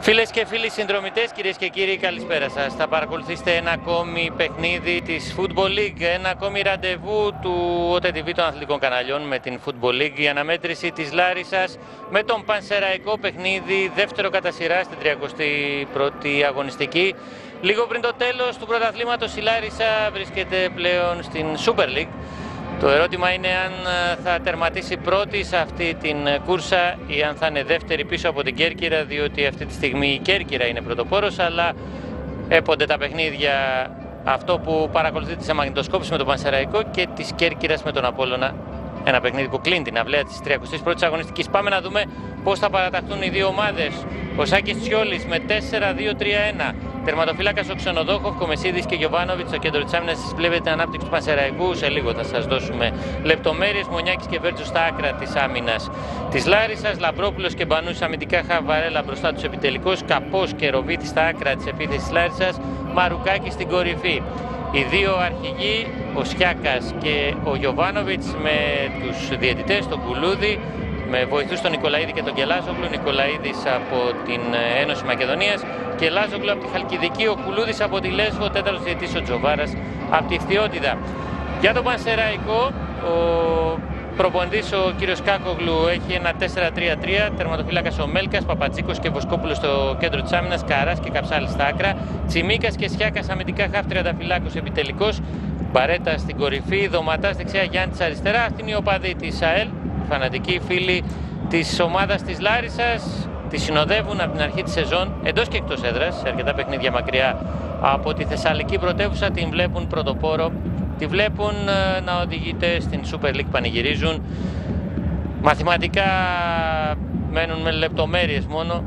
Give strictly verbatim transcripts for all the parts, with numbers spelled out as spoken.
Φίλες και φίλοι συνδρομητές, κυρίες και κύριοι, καλησπέρα σας. Θα παρακολουθήσετε ένα ακόμη παιχνίδι της Football League, ένα ακόμη ραντεβού του ο τι τι βι των αθλητικών καναλιών με την Football League. Η αναμέτρηση της Λάρισσας με τον Πανσεραϊκό, παιχνίδι δεύτερο κατά σειρά στην τριακοστή πρώτη αγωνιστική. Λίγο πριν το τέλος του πρωταθλήματος η Λάρισσα βρίσκεται πλέον στην Super League. Το ερώτημα είναι αν θα τερματίσει πρώτη σε αυτή την κούρσα ή αν θα είναι δεύτερη πίσω από την Κέρκυρα, διότι αυτή τη στιγμή η Κέρκυρα είναι πρωτοπόρος, αλλά έπονται τα παιχνίδια, αυτό που παρακολουθείτε σε μαγνητοσκόπηση με τον Πανσεραϊκό και της Κέρκυρας με τον Απόλλωνα. Ένα παιχνίδι που κλείνει την αυλαία της τριακοστής πρώτης αγωνιστικής. Πάμε να δούμε πώς θα παραταχθούν οι δύο ομάδες. Ο Σάκης Τσιόλης με τέσσερα δύο τρία ένα. Τερματοφύλακας ο Ξενοδόχοφ, Κομεσίδης και Γιοβάνοβιτς στο κέντρο της άμυνας. Εσείς βλέπετε την ανάπτυξη του Πανσεραϊκού. Σε λίγο θα σας δώσουμε λεπτομέρειες. Μονιάκης και Βέρτζος στα άκρα της άμυνας της Λάρισσας. Λαμπρόπουλος και Μπανούς αμυντικά, Χαβαρέλα μπροστά τους επιτελικούς. Καπός και Ροβίτης στα άκρα της επίθεσης της Λάρισσας. Μαρουκάκης στην κορυφή. Οι δύο αρχηγοί, ο Σιάκας και ο Γιοβάνοβιτς, με τους διαιτητές, τον Κουλούδη, με βοηθούς τον Νικολαίδη και τον Κελάζογλου. Νικολαίδης από την Ένωση Μακεδονίας και Λάζογλου από τη Χαλκιδική, ο Κουλούδης από τη Λέσβο, ο τέταρτος διαιτητής ο Τζοβάρας από τη Φθιώτιδα. Για τον Πανσεραϊκό, ο προπονητής ο κύριος Κάκογλου έχει ένα τέσσερα τρία τρία, τερματοφύλακας ο Μέλκας, Παπατζίκος και Βοσκόπουλος στο κέντρο της άμυνας, Καράς και Καψάλης στα άκρα, Τσιμίκας και Σιάκας αμυντικά, χαφ τριανταφυλάκος επιτελικός, Μπαρέτα στην κορυφή, Δωματάς δεξιά, Γιάννης αριστερά. Αυτή είναι η οπαδή της ΑΕΛ, φανατικοί φίλοι της ομάδας της Λάρισσας, τη συνοδεύουν από την αρχή της σεζόν εντός και εκτός έδρας, σε αρκετά παιχνίδια μακριά από τη Θεσσαλική πρωτεύουσα, την βλέπουν πρωτοπόρο. Τη βλέπουν να οδηγείται στην Super League, πανηγυρίζουν. Μαθηματικά μένουν με λεπτομέρειες μόνο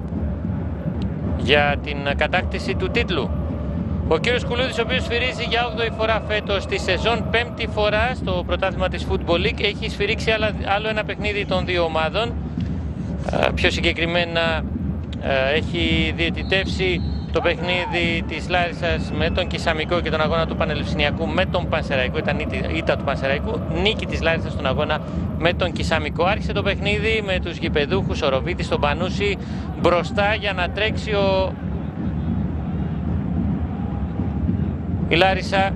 για την κατάκτηση του τίτλου. Ο κύριος Κουλούδης, ο οποίος σφυρίζει για όγδοη φορά φέτος τη σεζόν, πέμπτη φορά στο πρωτάθλημα της Football League, έχει σφυρίξει άλλο ένα παιχνίδι των δύο ομάδων. Πιο συγκεκριμένα έχει διαιτητεύσει το παιχνίδι της Λάρισσας με τον Κισαμικό και τον αγώνα του Πανελληνιακού με τον Πανσεραϊκό. Ήταν ήττα του Πανσεραϊκού, νίκη της Λάρισσας στον αγώνα με τον Κισαμικό. Άρχισε το παιχνίδι με τους γηπεδούχους, ο Ροβίτης στον Πανούση μπροστά για να τρέξει ο... η Λάρισσα.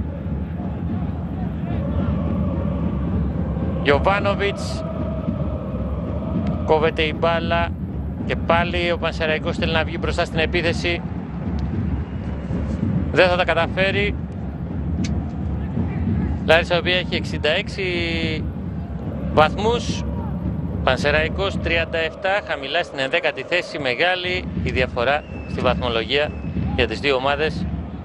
Γιοβάνοβιτς, κόβεται η μπάλα και πάλι ο Πανσεραϊκός θέλει να βγει μπροστά στην επίθεση. Δεν θα τα καταφέρει. Λάρισσα, η οποία έχει εξήντα έξι βαθμούς, Πανσεραϊκός τριάντα επτά, χαμηλά στην ενδέκατη θέση. Μεγάλη η διαφορά στη βαθμολογία για τις δύο ομάδες.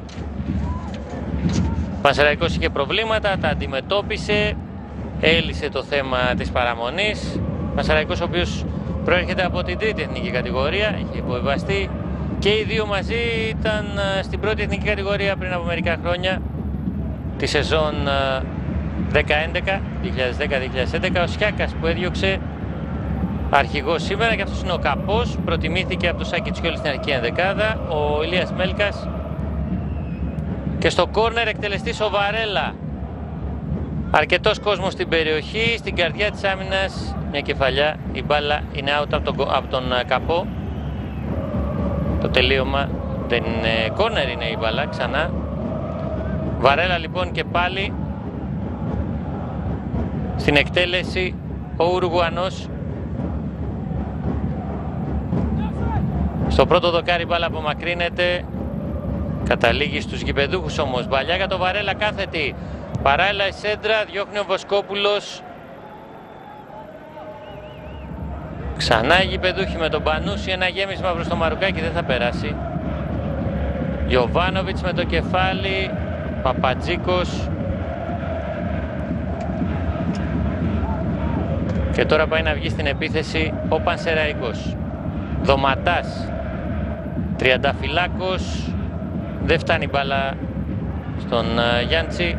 Πανσεραϊκός είχε προβλήματα, τα αντιμετώπισε, έλυσε το θέμα της παραμονής. Πανσεραϊκός, ο οποίος προέρχεται από την τρίτη εθνική κατηγορία, έχει υποβιβαστεί. Και οι δύο μαζί ήταν στην πρώτη εθνική κατηγορία πριν από μερικά χρόνια, τη σεζόν δέκα έντεκα, δύο χιλιάδες δέκα δύο χιλιάδες έντεκα. Ο Σιάκας που έδιωξε αρχηγός σήμερα, και αυτός είναι ο Καπός, προτιμήθηκε από το Σάκη Τσιόλη στην αρχική ενδεκάδα. Ο Ηλίας Μέλκας και στο κόρνερ εκτελεστής ο Βαρέλα. Αρκετός κόσμος στην περιοχή, στην καρδιά της άμυνας, μια κεφαλιά, η μπάλα είναι out από τον, από τον Καπό. Το τελείωμα δεν είναι κόρνερ, είναι η μπάλα ξανά. Βαρέλα λοιπόν και πάλι στην εκτέλεση ο Ουρουγουανός. Στο πρώτο δοκάρι μπάλα απομακρύνεται, καταλήγει στους γηπεδούχους όμως. Μπαλιά για το Βαρέλα, κάθετη. Παράλληλα η σέντρα, διώχνει ο Βοσκόπουλος. Ξανά οι γηπεδούχοι με τον Πανούση, ένα γέμισμα προς το Μαρουκάκι, δεν θα περάσει. Γιοβάνοβιτς με το κεφάλι, Παπατζίκος. Και τώρα πάει να βγει στην επίθεση ο Πανσεραϊκός. Δωματάς, τριανταφυλάκος, δεν φτάνει μπάλα στον uh, Γιάντσι.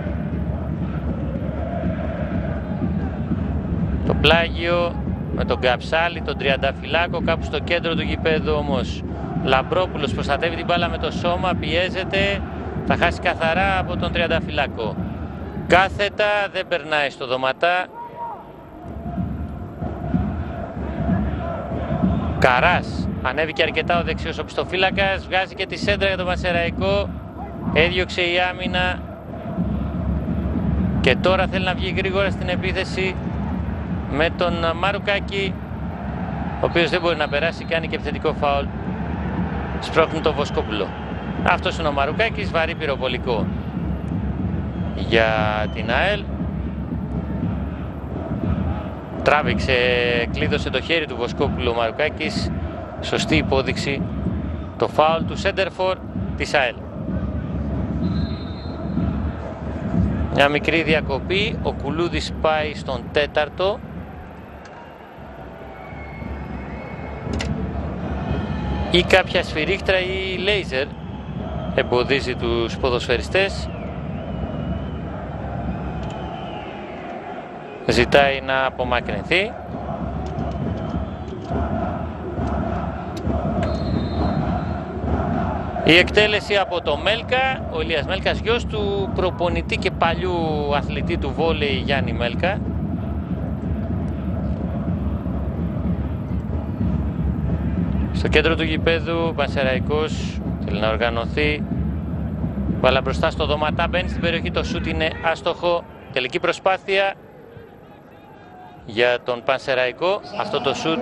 Το πλάγιο με τον Καψάλη, τον τριανταφυλάκο, κάπου στο κέντρο του γηπέδου όμως. Λαμπρόπουλος προστατεύει την μπάλα με το σώμα, πιέζεται, θα χάσει καθαρά από τον τριανταφυλάκο. Κάθετα, δεν περνάει στο Δωματά. Καράς, ανέβηκε αρκετά ο δεξιός οπισθοφύλακας, βγάζει και τη σέντρα για τον Πανσεραϊκό, έδιωξε η άμυνα και τώρα θέλει να βγει γρήγορα στην επίθεση με τον Μαρουκάκη, ο οποίος δεν μπορεί να περάσει, κάνει και επιθετικό φάουλ, σπρώχνει τον Βοσκόπουλο. Αυτός είναι ο Μαρουκάκης, βαρύ πυροβολικό για την ΑΕΛ. Τράβηξε, κλείδωσε το χέρι του Βοσκόπουλου ο Μαρουκάκης, σωστή υπόδειξη, το φάουλ του σέντερφορ της ΑΕΛ. Μια μικρή διακοπή, ο Κουλούδης πάει στον τέταρτο. Ή κάποια σφυρίχτρα ή λέιζερ εμποδίζει τους ποδοσφαιριστές. Ζητάει να απομακρυνθεί. Η εκτέλεση από το Μέλκα, ο Ηλίας Μέλκας, γιος του προπονητή και παλιού αθλητή του βόλεϊ Γιάννη Μέλκα. Στο κέντρο του γηπέδου, Πανσεραϊκός θέλει να οργανωθεί. Μπάλα μπροστά στο Δωματά, μπαίνει στην περιοχή, το σούτ είναι άστοχο. Τελική προσπάθεια για τον Πανσεραϊκό, αυτό το σούτ.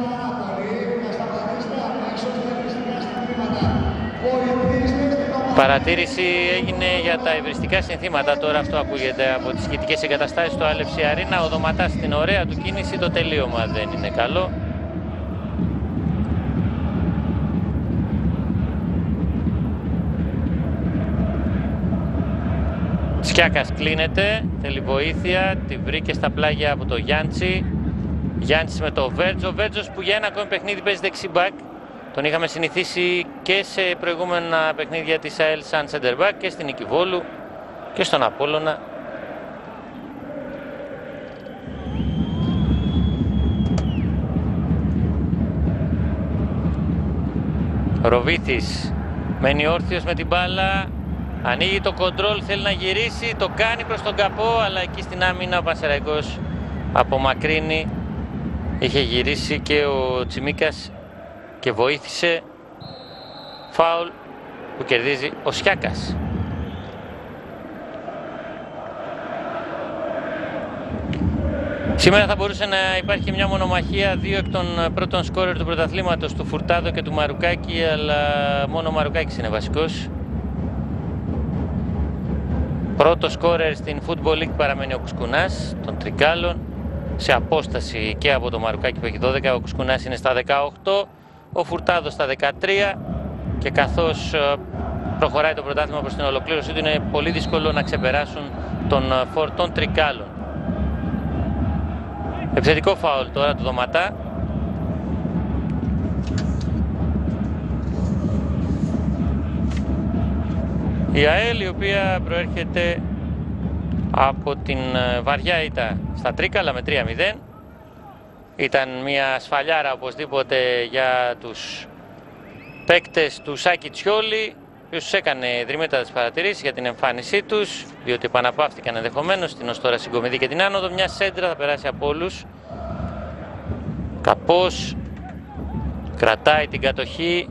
Παρατήρηση έγινε για τα υβριστικά συνθήματα, τώρα αυτό ακούγεται από τις σχετικές εγκαταστάσεις στο Άλευση Αρίνα. Ο Δωματάς στην ωραία του κίνηση, το τελείωμα δεν είναι καλό. Σκιάκας κλείνεται, θέλει βοήθεια, τη βρήκε στα πλάγια από το Γιάντσι. Γιάντσης με το Βέρτζο, Βέρτζος που για ένα ακόμη παιχνίδι παίζει δεξιμπάκ. Τον είχαμε συνηθίσει και σε προηγούμενα παιχνίδια της ΑΕΛ σαν σέντερμπακ και στην Νίκη Βόλου και στον Απόλλωνα. Ροβίθης μένει όρθιος με την μπάλα, ανοίγει το κοντρόλ, θέλει να γυρίσει, το κάνει προς τον καπό, αλλά εκεί στην άμυνα ο Πανσεραϊκός απομακρύνει. Είχε γυρίσει και ο Τσιμίκας και βοήθησε. Φάουλ που κερδίζει ο Σιάκας. Σήμερα θα μπορούσε να υπάρχει μια μονομαχία, δύο εκ των πρώτων σκόρερ του πρωταθλήματος, του Φουρτάδο και του Μαρουκάκη, αλλά μόνο ο Μαρουκάκης είναι βασικός. Πρώτο σκόρερ στην Football League παραμένει ο Κουσκουνάς των Τρικάλων, σε απόσταση και από το Μαρουκάκη που έχει δώδεκα, ο Κουσκουνάς είναι στα δεκαοκτώ, ο Φουρτάδος στα δεκατρία, και καθώς προχωράει το πρωτάθλημα προς την ολοκλήρωση του είναι πολύ δύσκολο να ξεπεράσουν τον φορ των Τρικάλων. Επιθετικό φάουλ τώρα του Δωματά. Η ΑΕΛ, η οποία προέρχεται από την βαριά ήττα στα Τρίκαλα με τρία μηδέν. Ήταν μια σφαλιάρα οπωσδήποτε για τους παίκτες του Σάκη Τσιόλη, ο οποίος έκανε δρυμύτατες παρατηρήσεις για την εμφάνισή τους, διότι επαναπαύτηκαν ενδεχομένως στην ως τώρα συγκομιδή και την άνοδο. Μια σέντρα θα περάσει από όλους. Καπός κρατάει την κατοχή,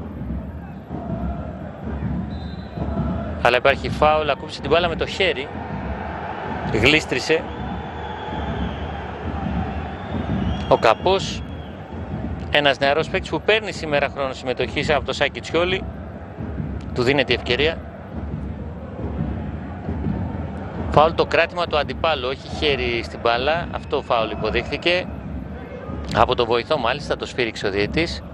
αλλά υπάρχει φάουλ, ακούψε την μπάλα με το χέρι, γλίστρισε. Ο Καπός, ένας νεαρός παίκτης που παίρνει σήμερα χρόνο συμμετοχής από το Σάκη Τσιόλη, του δίνεται η ευκαιρία. Φάουλ το κράτημα του αντιπάλου, όχι χέρι στην μπάλα, αυτό φάουλ υποδείχθηκε. Από το βοηθό μάλιστα, το σφύριξε ο διαιτής.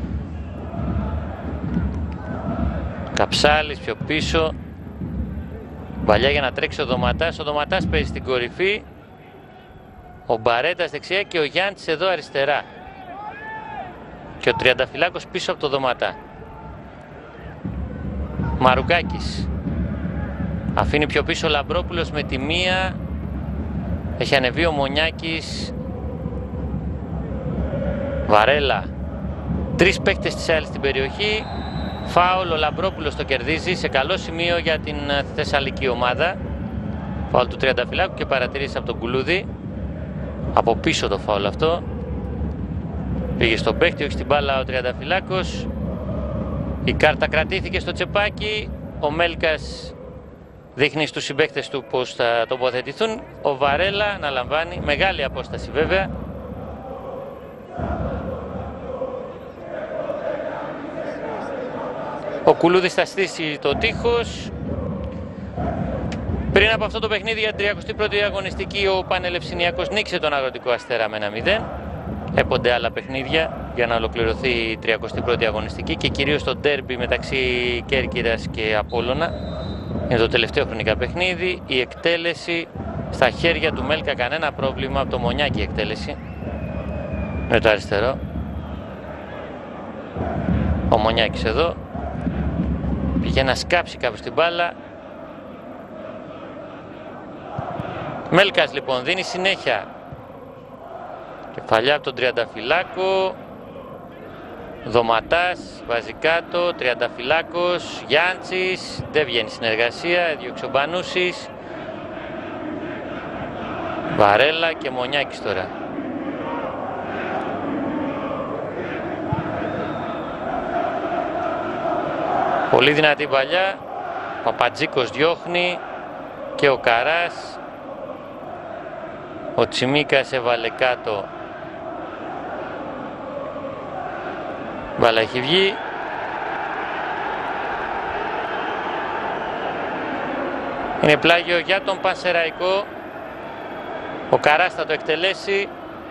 Καψάλης πιο πίσω, παλιά για να τρέξει ο Δωματάς, ο Δωματάς παίζει στην κορυφή, ο Μπαρέτας δεξιά και ο Γιάννης εδώ αριστερά και ο Τριανταφυλάκος πίσω από το Δωματά. Μαρουκάκης αφήνει πιο πίσω ο Λαμπρόπουλος με τη μία, έχει ανεβεί ο Μονιάκης. Βαρέλα, τρεις παίκτες της ΑΕΛ στην περιοχή. Φάουλ, ο Λαμπρόπουλος το κερδίζει σε καλό σημείο για την θεσσαλική ομάδα. Φάουλ του Τριανταφυλάκου και παρατηρήσει από τον Κουλούδη. Από πίσω το φάουλ αυτό. Πήγε στον παίχτη, όχι στην μπάλα ο τριανταφυλάκος. Η κάρτα κρατήθηκε στο τσεπάκι. Ο Μέλκας δείχνει στους συμπαίκτες του πως θα τοποθετηθούν. Ο Βαρέλα αναλαμβάνει, μεγάλη απόσταση βέβαια. Ο Κουλούδης θα στήσει το τείχος. Πριν από αυτό το παιχνίδι για την τριακοστή πρώτη αγωνιστική, ο Πανελευσυνιακός νίκησε τον Αγροτικό Αστέρα με ένα μηδέν. Έπονται άλλα παιχνίδια για να ολοκληρωθεί η τριακοστή πρώτη αγωνιστική και κυρίως το ντέρμπι μεταξύ Κέρκυρας και Απόλλωνα. Είναι το τελευταίο χρονικά παιχνίδι. Η εκτέλεση στα χέρια του Μέλκα, κανένα πρόβλημα, από το Μονιάκι η εκτέλεση. Με το αριστερό. Ο Μονιάκης εδώ. Πήγε να σκάψει κάπου στην μπάλα. Μέλκας λοιπόν δίνει συνέχεια. Κεφαλιά από τον τριανταφυλάκο. Δωματάς βάζει κάτω, τριανταφυλάκος, Γιάντσης, δεν βγαίνει συνεργασία, έδιωξε ο Μπανούσης. Βαρέλα και Μονιάκης τώρα. Πολύ δυνατή παλιά, Παπατζίκος διώχνει και ο Καράς. Ο Τσιμίκας έβαλε κάτω. Μπάλα έχει βγει. Είναι πλάγιο για τον Πανσεραϊκό. Ο Καράς θα το εκτελέσει.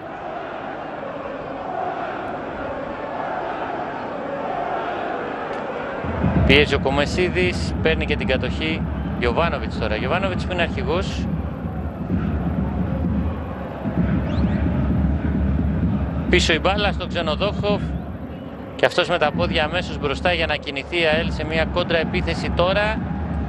Πιέζει ο Κομεσίδης, παίρνει και την κατοχή. Γιοβάνοβιτς τώρα. Γιοβάνοβιτς που είναι αρχηγός. Πίσω η μπάλα στον Ξενοδόχοφ. Και αυτός με τα πόδια αμέσως μπροστά για να κινηθεί η ΑΕΛ σε μια κόντρα επίθεση τώρα.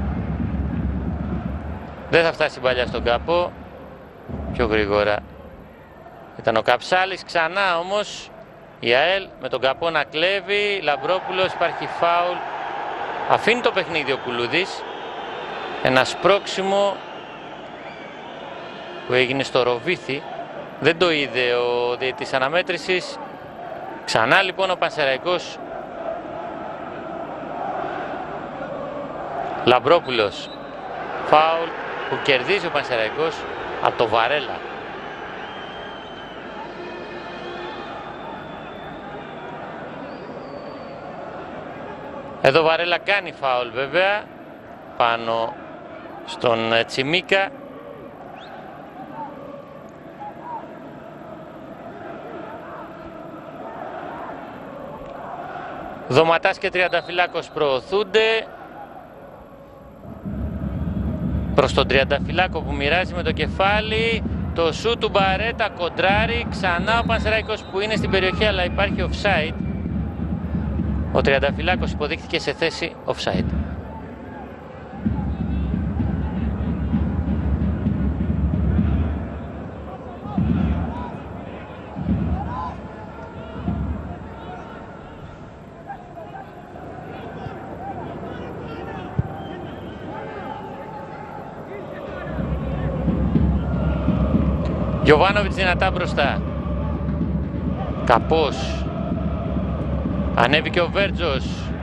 Δεν θα φτάσει η μπαλιά στον κάπο. Πιο γρήγορα ήταν ο Καψάλης. Ξανά όμως η ΑΕΛ με τον καπό να κλέβει. Λαμπρόπουλος, υπάρχει φάουλ. Αφήνει το παιχνίδι ο Κουλούδης. Ένα σπρώξιμο που έγινε στο Ροβίθι. Δεν το είδε ο διαιτητής αναμέτρησης. Ξανά λοιπόν ο Πανσεραϊκός. Λαμπρόπουλος. Φάουλ που κερδίζει ο Πανσεραϊκός από το Βαρέλα. Εδώ Βαρέλα κάνει φάουλ βέβαια πάνω στον Τσιμίκα. Δωματάς και τριανταφυλάκος προωθούνται προς τον τριανταφυλάκο που μοιράζει με το κεφάλι. Το σου του Μπαρέτα κοντράρει. Ξανά ο Πανσεραϊκός που είναι στην περιοχή αλλά υπάρχει offside. Ο τριανταφυλάκος υποδείχθηκε σε θέση offside. Γιοβάνοβιτς δυνατά μπροστά. Καπός. Ανέβηκε ο Βέρτζος.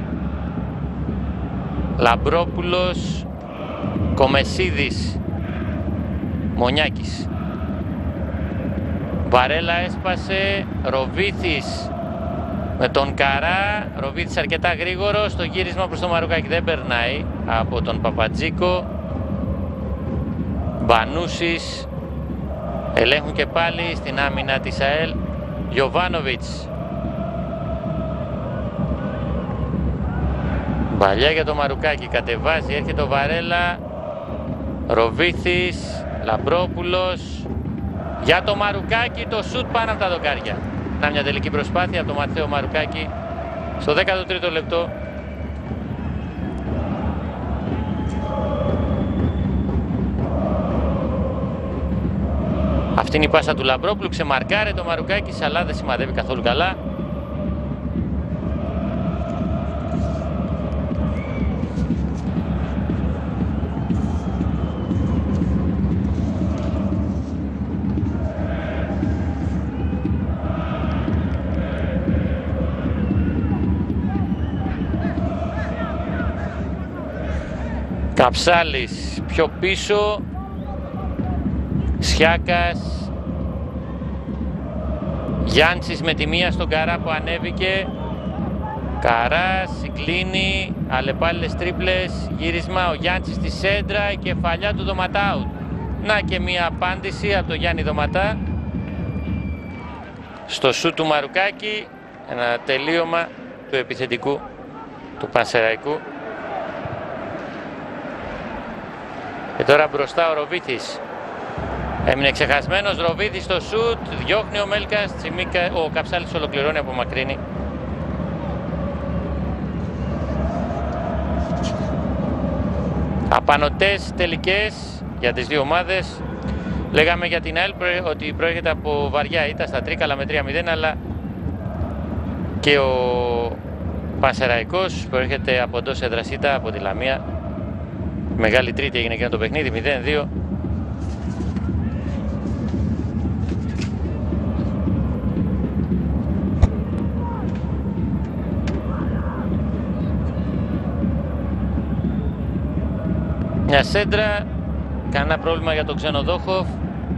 Λαμπρόπουλος. Κομεσίδης. Μονιάκης. Βαρέλα έσπασε. Ροβίθης με τον Καρά. Ροβίθης αρκετά γρήγορο. Στο γύρισμα προς το Μαρουκάκι δεν περνάει από τον Παπατζίκο. Μπανούσης. Ελέγχουν και πάλι στην άμυνα της ΑΕΛ. Γιοβάνοβιτς. Παλιά για το Μαρουκάκι. Κατεβάζει, έρχεται ο Βαρέλα. Ροβίθης. Λαμπρόπουλος. Για το Μαρουκάκι το σουτ πάνω από τα δοκάρια. Να μια τελική προσπάθεια από τον Ματθαίο Μαρουκάκι στο δέκατο τρίτο λεπτό. Αυτή είναι η πάσα του Λαμπρόπουλου, ξεμαρκάρε το Μαρουκάκι, αλλά δεν σημαδεύει καθόλου καλά. Καψάλης πιο πίσω, Σιάκας, Γιάντσης με τη μία στον Καρά που ανέβηκε, Καράς, συγκλίνει, αλλεπάλληλες τρίπλες, γύρισμα, ο Γιάντσης στη σέντρα, η κεφαλιά του Δωματάου. Να και μία απάντηση από τον Γιάννη Δωματά στο σου του Μαρουκάκη, ένα τελείωμα του επιθετικού του Πανσεραϊκού. Και τώρα μπροστά ο Ροβίθης. Έμεινε ξεχασμένος Ροβίθης στο σουτ, διώχνει ο Μέλκας, Τσιμίκα, ο Καψάλης ολοκληρώνει από μακρύνη. Απανωτές τελικές για τις δύο ομάδες. Λέγαμε για την ΑΕΛ ότι προέρχεται από βαριά ήττα στα Τρίκαλα με τρία μηδέν, αλλά και ο Πανσεραϊκός προέρχεται από εντός έδρας ήττα από τη Λαμία. Μεγάλη τρίτη έγινε και το παιχνίδι, μηδέν δύο. Μια σέντρα, κανένα πρόβλημα για τον Ξενοδόχοφ.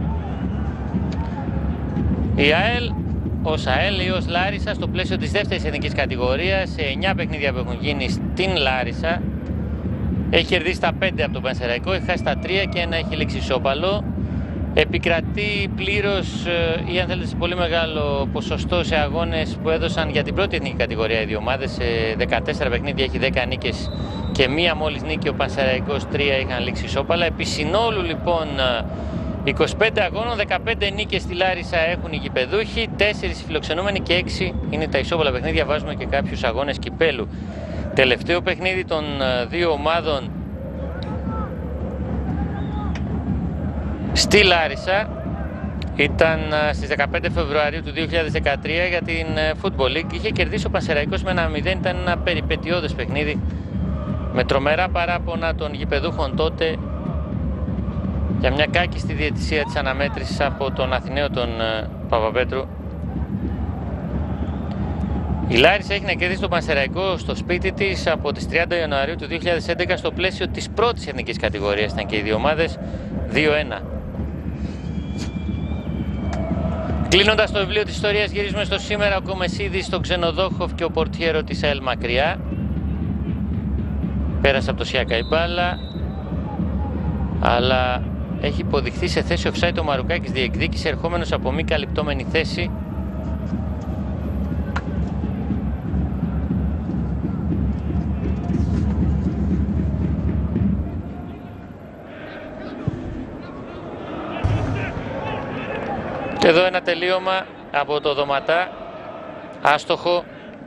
Η ΑΕΛ ως ΑΕΛ ή ως Λάρισα στο πλαίσιο της δεύτερης εθνικής κατηγορίας, σε εννιά παιχνίδια που έχουν γίνει στην Λάρισα, έχει κερδίσει τα πέντε από τον Πανσεραϊκό, έχει χάσει τα τρία και ένα έχει λήξει ισόπαλο. Επικρατεί πλήρως ή αν θέλετε σε πολύ μεγάλο ποσοστό σε αγώνες που έδωσαν για την πρώτη εθνική κατηγορία οι δύο ομάδες. Σε δεκατέσσερα παιχνίδια έχει δέκα νίκες και μία μόλις νίκη, ο Πανσεραϊκός τρία είχαν λήξει ισόπαλα. Επί συνόλου λοιπόν είκοσι πέντε αγώνων, δεκαπέντε νίκες στη Λάρισα έχουν οι γηπεδούχοι, τέσσερις φιλοξενούμενοι και έξι είναι τα ισόπαλα παιχνίδια. Βάζουμε και κάποιους αγώνες κυπέλου. Τελευταίο παιχνίδι των δύο ομάδων στη Λάρισα ήταν στις δεκαπέντε Φεβρουαρίου του δύο χιλιάδες δεκατρία για την Football League. Είχε κερδίσει ο Πανσεραϊκός με ένα μηδέν, ήταν ένα περιπετειώδες παιχνίδι με τρομερά παράπονα των γηπεδούχων τότε για μια κάκιστη διαιτησία της αναμέτρησης από τον Αθηναίο τον Παπαπέτρου. Η Λάρισα έχει να κερδίσει τον Πανσεραϊκό στο σπίτι της από τις τριάντα Ιανουαρίου του δύο χιλιάδες έντεκα στο πλαίσιο της πρώτης εθνικής κατηγορίας, ήταν και οι δύο ομάδες, δύο ένα. Κλείνοντας το βιβλίο της ιστορίας, γυρίζουμε στο σήμερα. Ο Κομεσίδης, στον Ξενοδόχοφ και ο πορτιέρο της ΑΕΛ μακριά. Πέρασε από το Σιάκα η μπάλα, αλλά έχει υποδειχθεί σε θέση offside ο Μαρουκάκης, διεκδίκησε ερχόμενος από μη καλυπτόμενη θέση. Και εδώ ένα τελείωμα από το Δωματά, άστοχο.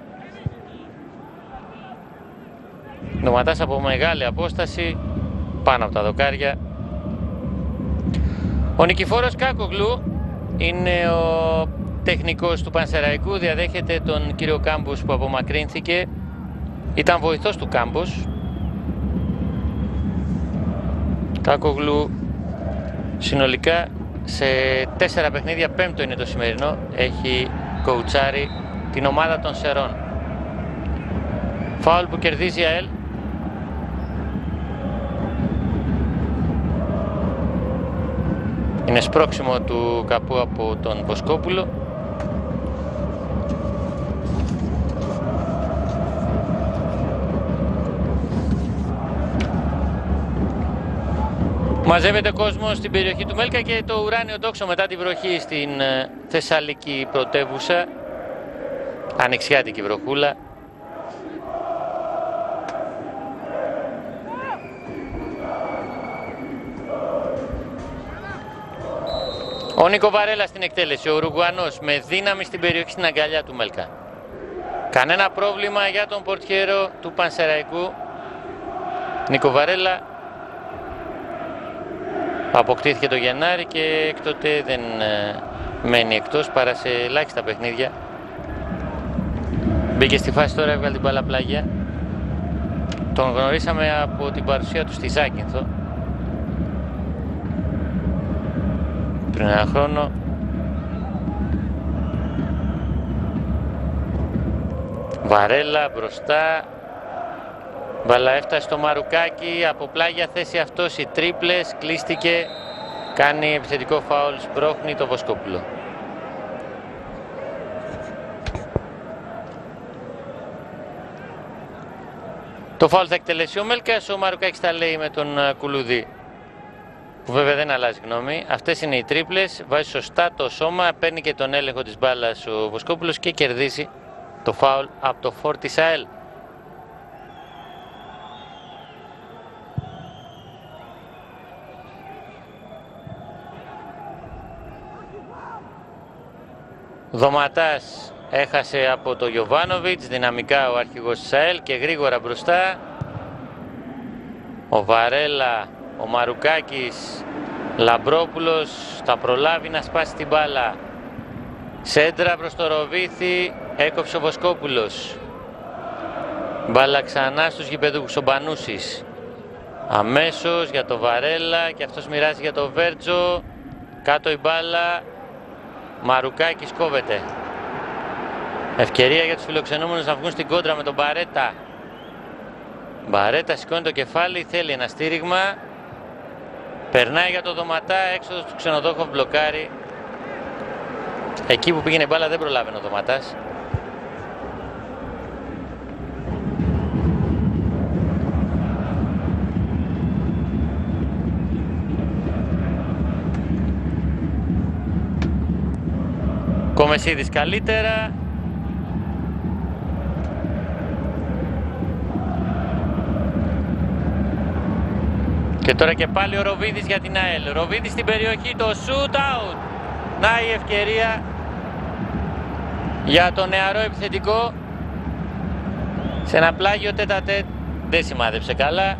Δωματάς από μεγάλη απόσταση, πάνω από τα δοκάρια. Ο Νικηφόρος Κάκογλου είναι ο τεχνικός του Πανσεραϊκού, διαδέχεται τον κύριο Κάμπους που απομακρύνθηκε. Ήταν βοηθός του Κάμπους. Κάκογλου συνολικά σε τέσσερα παιχνίδια, πέμπτο είναι το σημερινό, έχει κοουτσάρει την ομάδα των Σερών. Φάουλ που κερδίζει η ΑΕΛ. Είναι σπρώξιμο του καπού από τον Βοσκόπουλο. Μαζεύεται κόσμο στην περιοχή του Μέλκα και το ουράνιο τόξο μετά τη βροχή στην Θεσσαλική πρωτεύουσα. Ανοιξιάτικη βροχούλα. Ο Νίκο Βαρέλα στην εκτέλεση, ο Ουρουγουανός με δύναμη στην περιοχή, στην αγκαλιά του Μέλκα. Κανένα πρόβλημα για τον πορτιέρο του Πανσεραϊκού. Νίκο Βαρέλα αποκτήθηκε το Γενάρη και έκτοτε δεν μένει εκτός παρά σε ελάχιστα παιχνίδια. Μπήκε στη φάση τώρα, έβγαλε την μπάλα πλάγια. Τον γνωρίσαμε από την παρουσία του στη Ζάκυνθο πριν ένα χρόνο. Βαρέλα μπροστά, Μπαλά έφτασε στο Μαρουκάκι, από πλάγια θέση αυτός, οι τρίπλες, κλείστηκε, κάνει επιθετικό φάουλ, σπρώχνει το Βοσκόπουλο. Το φάουλ θα εκτελέσει ο Μέλκας, ο Μαρουκάκης τα λέει με τον Κουλούδη, που βέβαια δεν αλλάζει γνώμη. Αυτές είναι οι τρίπλες, βάζει σωστά το σώμα, παίρνει και τον έλεγχο της μπάλας ο Βοσκόπουλος και κερδίζει το φάουλ από το Φόρτις ΑΕΛ. Δωματάς έχασε από το Γιοβάνοβιτς, δυναμικά ο αρχηγός της ΑΕΛ και γρήγορα μπροστά. Ο Βαρέλα, ο Μαρουκάκης, Λαμπρόπουλος θα προλάβει να σπάσει την μπάλα. Σέντρα προς το Ροβίθι, έκοψε ο Βοσκόπουλος. Μπάλα ξανά στους γηπεδούχους, ο Μπανούσης. Αμέσως για το Βαρέλα και αυτός μοιράζει για το Βέρτζο. Κάτω η μπάλα, Μαρουκάκης κόβεται. Ευκαιρία για τους φιλοξενούμενους να βγουν στην κόντρα με τον Μπαρέτα. Μπαρέτα σηκώνει το κεφάλι, θέλει ένα στήριγμα. Περνάει για το Δωματά, έξοδος του Ξενοδόχοφ, μπλοκάρει. Εκεί που πήγαινε η μπάλα δεν προλάβαινε ο Δωματάς. Κομεσίδης καλύτερα. Και τώρα και πάλι ο Ροβίδης για την ΑΕΛ. Ροβίδης στην περιοχή, το shoot out. Να η ευκαιρία για το νεαρό επιθετικό. Σε ένα πλάγιο τέτα-τέτ δεν σημάδεψε καλά.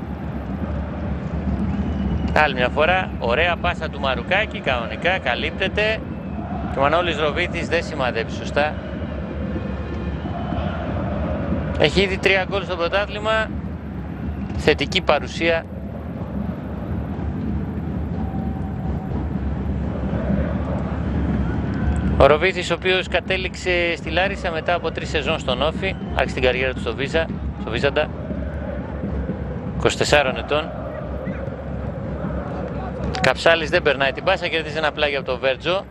Άλλη μια φορά, ωραία πάσα του Μαρουκάκη, κανονικά καλύπτεται. Και ο Μανώλης Ροβίδης δεν σημαδέψει σωστά. Έχει ήδη τρία γκολ στο πρωτάθλημα. Θετική παρουσία. Ο Ροβίδης, ο οποίος κατέληξε στη Λάρισα μετά από τρεις σεζόν στον Όφι, άρχισε την καριέρα του στο Βίζα, στο Βίζαντα, είκοσι τεσσάρων ετών. Καψάλης δεν περνάει την πάσα, κερδίζει ένα πλάγιο από το Βέρτζο.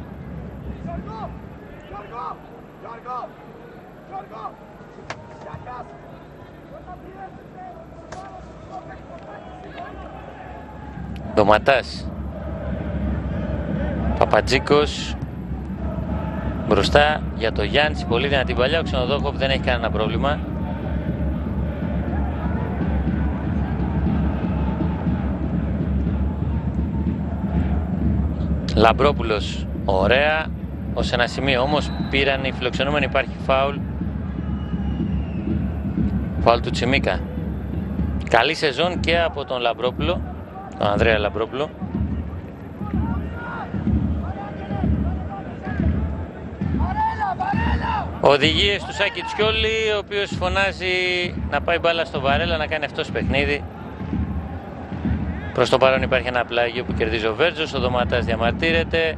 Δωματάς, Παπατζίκος μπροστά για το Γιάννη, πολύ δυνατή παλιά. Ο Ξενοδόχοφ δεν έχει κανένα πρόβλημα. Λαμπρόπουλος, ωραία. Ως ένα σημείο όμως πήραν οι φιλοξενούμενοι, υπάρχει φάουλ. Φάουλ του Τσιμίκα. Καλή σεζόν και από τον Λαμπρόπουλο, τον Ανδρέα Λαμπρόπουλο. Οδηγίες του Σάκη Τσιόλη, ο οποίος φωνάζει να πάει μπάλα στο Βαρέλα, να κάνει αυτός παιχνίδι. Προς το παρόν υπάρχει ένα πλάγιο που κερδίζει ο Βέρτζος, ο Δωματάς διαμαρτύρεται.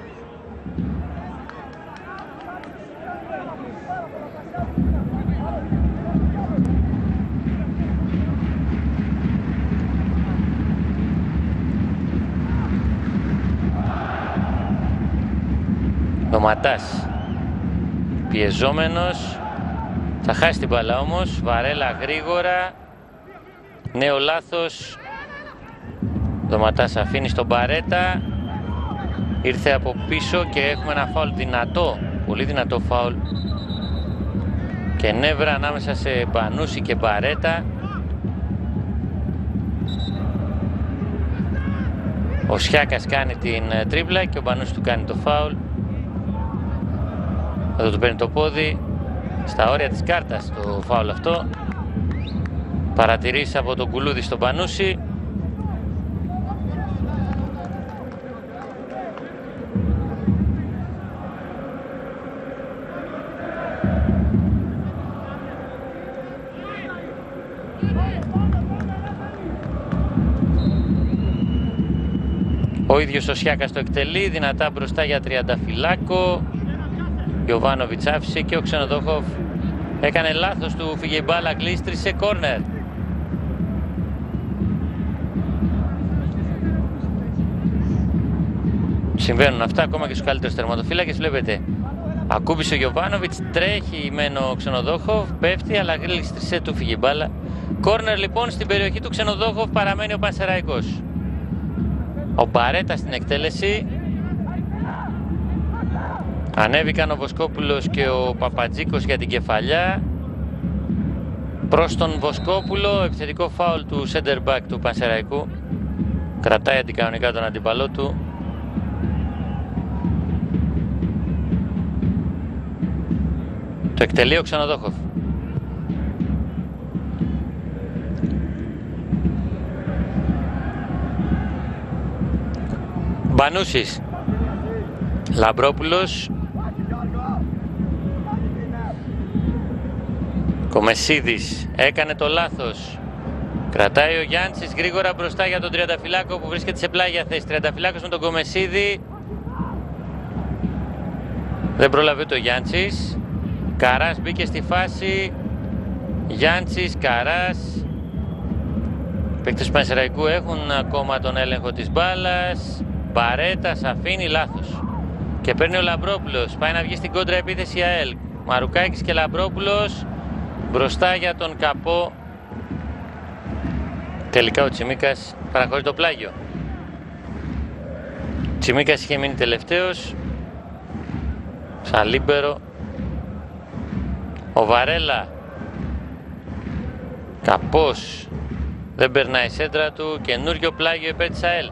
Δωματάς πιεζόμενος, θα χάσει την μπάλα όμως. Βαρέλα γρήγορα, νέο λάθος. Δωματάς αφήνει στον Μπαρέτα, ήρθε από πίσω και έχουμε ένα φάουλ δυνατό, πολύ δυνατό φάουλ και νεύρα ανάμεσα σε Μπανούση και Μπαρέτα. Ο Σιάκας κάνει την τρίπλα και ο Μπανούση του κάνει το φάουλ. Εδώ του παίρνει το πόδι, στα όρια της κάρτας το φάουλ αυτό. Παρατηρήσει από τον Κουλούδη στον Πανούση. Ο ίδιος ο Σιάκας το εκτελεί, δυνατά μπροστά για Τριανταφυλάκο. Γιοβάνοβιτς άφησε και ο Ξενοδόχοφ Έκανε λάθος του, φύγε η μπάλα, γλίστρισε, κόρνερ. Συμβαίνουν αυτά ακόμα και στους καλύτερους τερματοφύλακες. Βλέπετε, ακούμπησε ο Γιοβάνοβιτς, τρέχει μεν ο Ξενοδόχοφ, πέφτει, αλλά γλίστρισε, του φύγε η μπάλα. Κόρνερ λοιπόν στην περιοχή του Ξενοδόχοφ, παραμένει ο Πανσεραϊκός. Ο Μπαρέτα στην εκτέλεση. Ανέβηκαν ο Βοσκόπουλος και ο Παπατζίκος για την κεφαλιά. Προς τον Βοσκόπουλο, επιθετικό φάουλ του center back του Πανσεραϊκού. Κρατάει αντικανονικά τον αντίπαλό του. Το εκτελεί ο Ξενοδόχοφ. Μπανούσης. Λαμπρόπουλος. Κομεσίδης έκανε το λάθος. Κρατάει ο Γιάντσης γρήγορα μπροστά για τον Τριανταφυλάκο που βρίσκεται σε πλάγια θέση. Τριανταφυλάκος με τον Κομεσίδη. Δεν πρόλαβε το Γιάντσης. Καράς μπήκε στη φάση. Γιάντσης, Καράς. Οι παίκτες του Πανσεραϊκού έχουν ακόμα τον έλεγχο της μπάλας. Μπαρέτας αφήνει λάθος. Και παίρνει ο Λαμπρόπουλος. Πάει να βγει στην κόντρα επίθεση ΑΕΛ. Μαρουκάκης και Λαμπρόπουλος μπροστά για τον Καπό. Τελικά ο Τσιμίκας παραχωρεί το πλάγιο. Τσιμίκας είχε μείνει τελευταίος. Σαν λίμπερο. Ο Βαρέλα. Καπός. Δεν περνάει η σέντρα του. Καινούριο πλάγιο υπέρ της ΑΕΛ.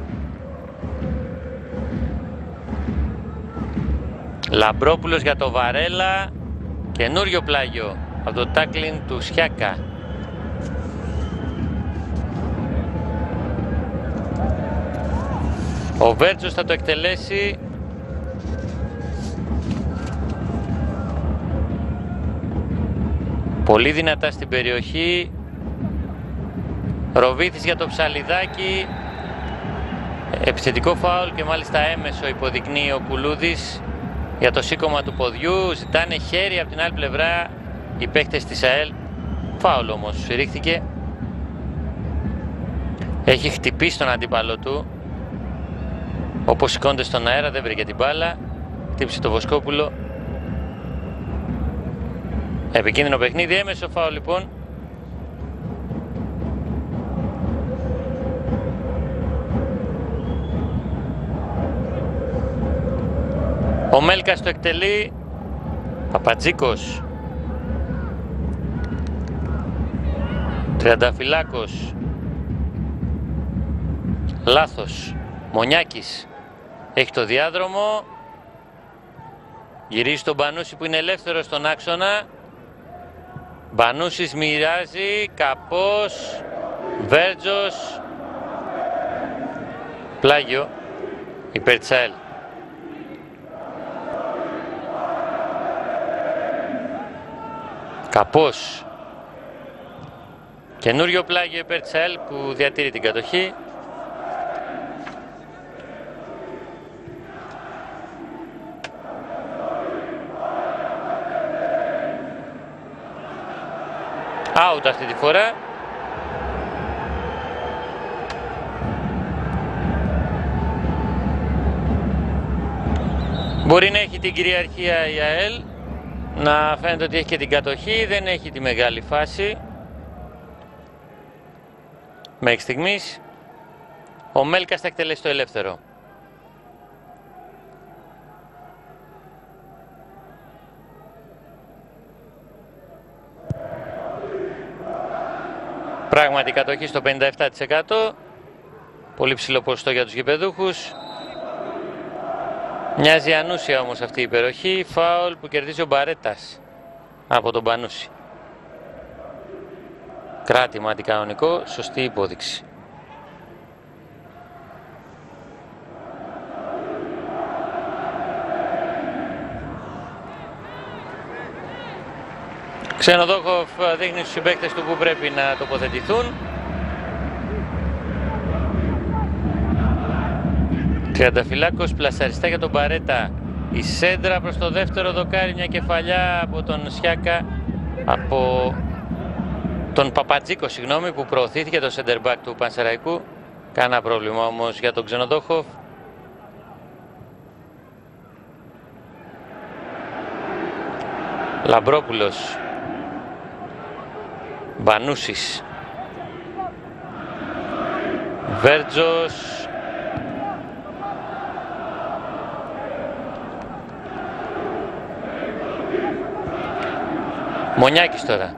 Λαμπρόπουλος για το Βαρέλα. Καινούριο πλάγιο από το τάκλιν του Σιάκα. Ο Βέρτζος θα το εκτελέσει. Πολύ δυνατά στην περιοχή. Ροβίθης για το Ψαλιδάκι. Επιθετικό φάουλ και μάλιστα έμεσο υποδεικνύει ο Κουλούδης για το σήκωμα του ποδιού. Ζητάνε χέρι από την άλλη πλευρά οι παίκτες της ΑΕΛ. Φάουλ όμως σφυρίχθηκε. Έχει χτυπήσει τον αντίπαλο του. Όπως σηκώνεται στον αέρα, δεν βρήκε την μπάλα. Χτύπησε το Βοσκόπουλο. Επικίνδυνο παιχνίδι, έμεσο φάουλ λοιπόν. Ο Μέλκας το εκτελεί. Παπατζίκος. Τριανταφυλάκος. Λάθος. Μονιάκης. Έχει το διάδρομο. Γυρίζει τον Μπανούση που είναι ελεύθερος στον άξονα. Μπανούσης μοιράζει. Καπός. Βέρτζος. Πλάγιο υπέρ της ΑΕΛ. Καπός. Καινούριο πλάγιο υπέρ της ΑΕΛ που διατηρεί την κατοχή. Out αυτή τη φορά. Μπορεί να έχει την κυριαρχία η ΑΕΛ, να φαίνεται ότι έχει και την κατοχή, δεν έχει τη μεγάλη φάση. Μέχρι στιγμής ο Μέλκας θα εκτελέσει το ελεύθερο. Πράγματι κατοχή στο πενήντα επτά τοις εκατό. Πολύ ψηλό ποσοστό για τους γηπεδούχους. Μοιάζει ανούσια όμως αυτή η υπεροχή. Φάουλ που κερδίζει ο Μπαρέτας από τον Πανούση. Κράτημα αντικανονικό, σωστή υπόδειξη. Ξενοδόχοφ δείχνει στους συμπαίκτες του που πρέπει να τοποθετηθούν. Τριανταφυλάκος πλασαριστά για τον Μπαρέτα. Η σέντρα προς το δεύτερο δοκάρι, μια κεφαλιά από τον Σιάκα. από τον Παπατζίκο, συγγνώμη, που προωθήθηκε το center back του Πανσεραϊκού. Κάνα πρόβλημα όμως για τον Ξενοδόχοφ. Λαμπρόπουλος, Μπανούσης, Βέρτζος, Μονιάκης τώρα.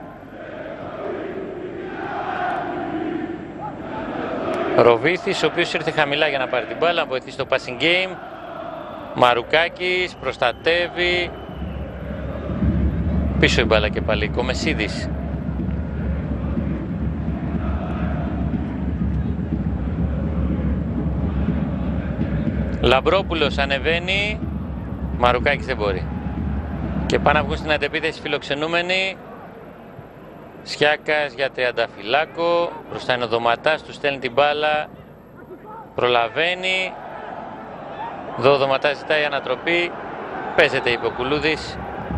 Ροβίθης, ο οποίος ήρθε χαμηλά για να πάρει την μπάλα, να βοηθήσει το passing game. Μαρουκάκης προστατεύει. Πίσω η μπάλα και πάλι. Κομεσίδης. Λαμπρόπουλος ανεβαίνει. Μαρουκάκης δεν μπορεί. Και πάνε να βγουν στην αντεπίθεση φιλοξενούμενοι. Σιάκας για Τριανταφυλάκο. Μπροστά είναι ο Δωματάς, του στέλνει την μπάλα. Προλαβαίνει. Εδώ ο Δωματάς ζητάει ανατροπή. Παίζεται, είπε ο Κουλούδης.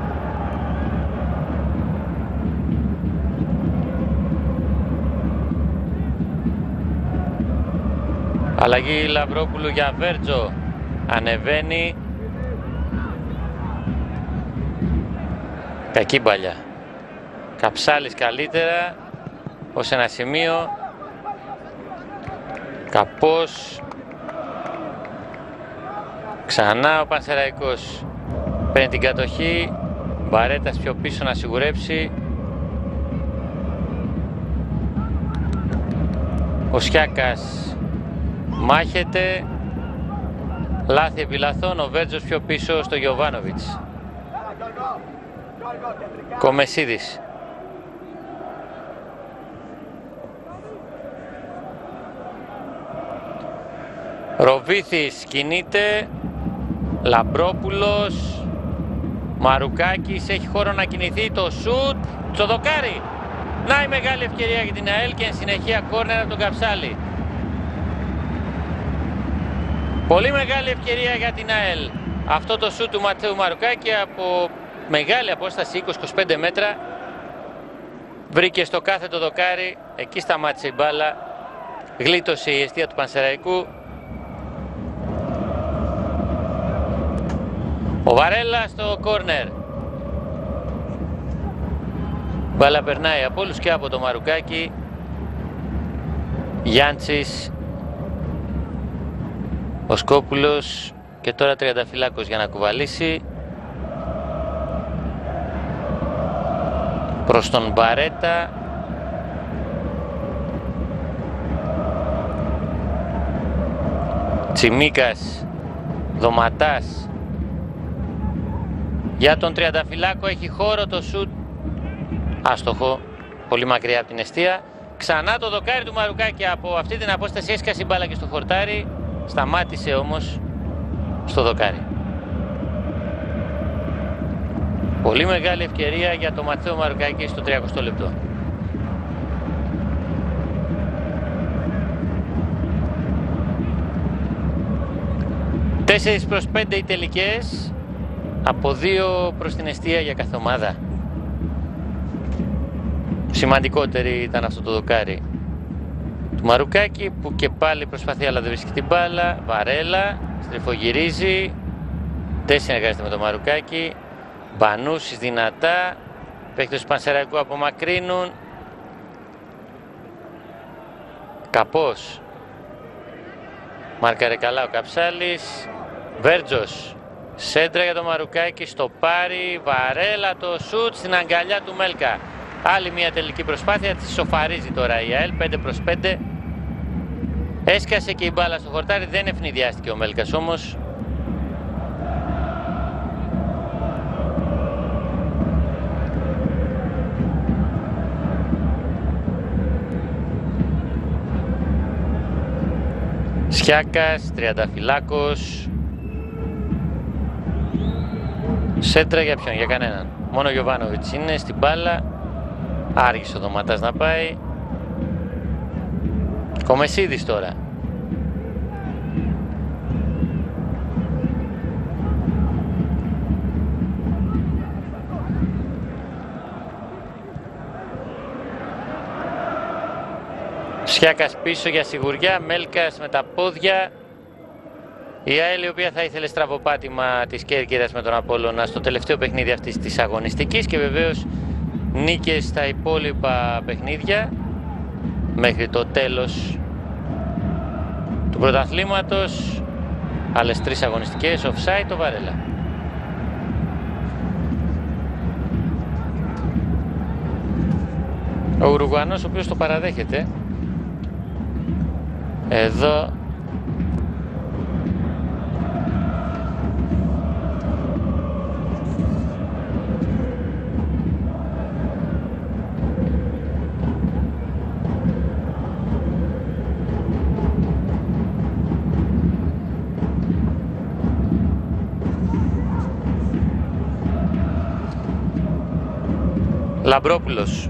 Αλλαγή Λαμπρόπουλου για Βέρτζο. Ανεβαίνει. Κακή μπαλιά. Καψάλης καλύτερα ως ένα σημείο. Καπός. Ξανά ο Πανσεραϊκός παίρνει την κατοχή. Μπαρέτας πιο πίσω να σιγουρέψει. Ο Σιάκας μάχεται. Λάθη επί λαθών. Ο Βέρτζος πιο πίσω στο Γιοβάνοβιτς. Κομεσίδης. Ροβίθης κινείται. Λαμπρόπουλος. Μαρουκάκης έχει χώρο να κινηθεί. Το σουτ. Στο δοκάρι. Να η μεγάλη ευκαιρία για την ΑΕΛ και εν συνεχεία κόρνερ από τον Καψάλη. Πολύ μεγάλη ευκαιρία για την ΑΕΛ. Αυτό το σουτ του Ματθαίου Μαρουκάκη από μεγάλη απόσταση είκοσι με είκοσι πέντε μέτρα. Βρήκε στο κάθετο δοκάρι. Εκεί σταμάτησε η μπάλα. Γλίτωσε η εστία του Πανσεραϊκού. Ο Βαρέλα στο κόρνερ. Μπάλα περνάει από όλους και από το Μαρουκάκι. Γιάντσης. Ο Σκόπουλος. Και τώρα Τριανταφυλάκος για να κουβαλήσει. Προς τον Μπαρέτα. Τσιμίκας. Δωματάς. Για τον Τριανταφυλάκο έχει χώρο, το σουτ άστοχο, πολύ μακριά από την εστία. Ξανά το δοκάρι του Μαρουκάκη από αυτή την απόσταση, έσκασε η μπάλα και στο χορτάρι. Σταμάτησε όμως στο δοκάρι. Πολύ μεγάλη ευκαιρία για το Ματθαίο Μαρουκάκη στο τριακοστό λεπτό. τέσσερα προς πέντε οι τελικές. Από δύο προς την εστία για κάθε ομάδα. Σημαντικότερη ήταν αυτό το δοκάρι του Μαρουκάκη, που και πάλι προσπαθεί αλλά δεν βρίσκει την μπάλα. Βαρέλα, στριφογυρίζει. Δεν συνεργάζεται με το Μαρουκάκη. Μπανούσης δυνατά. Παίκτες του Πανσεραϊκού απομακρύνουν. Καπός. Μάρκαρε καλά ο Καψάλης. Βέρτζος. Σέντρα για το Μαρουκάκη, στο πάρει. Βαρέλα, το σουτ στην αγκαλιά του Μέλκα. Άλλη μια τελική προσπάθεια, τη σοφαρίζει τώρα η ΑΕΛ. πέντε προς πέντε. Έσκασε και η μπάλα στο χορτάρι, δεν ευνηδιάστηκε ο Μέλκας όμως. Σιάκας, Τριανταφυλάκος. Σέντρα για ποιον, για κανέναν. Μόνο ο Γιοβάνοβιτς είναι στην μπάλα. Άργησε ο Δωματάς να πάει. Κομεσίδης τώρα. Σιάκας πίσω για σιγουριά, Μέλκας με τα πόδια. Η ΑΕΛ, η οποία θα ήθελε στραβοπάτημα της Κέρκυρας με τον Απόλλωνα στο τελευταίο παιχνίδι αυτής της αγωνιστικής και βεβαίως νίκες στα υπόλοιπα παιχνίδια μέχρι το τέλος του πρωταθλήματος. Άλλες τρεις αγωνιστικές, offside το Βαρέλα. Ο Ουρουγουανός, ο οποίος το παραδέχεται. Εδώ Λαμπρόπουλος.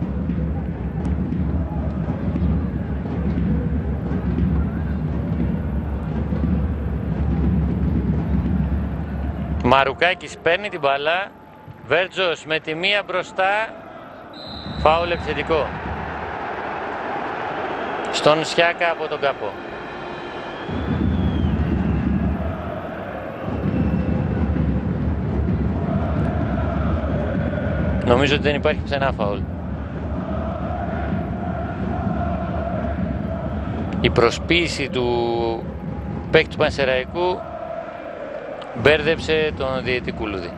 Μαρουκάκης παίρνει την μπάλα. Βέρτζος με τη μία μπροστά. Φάουλ επιθετικό στον Σιάκα από τον Καπό. Νομίζω ότι δεν υπάρχει πουθενά φάουλ. Η προσποίηση του παίκτη του Πανσεραϊκού μπέρδεψε τον διαιτητή Κουλούδη.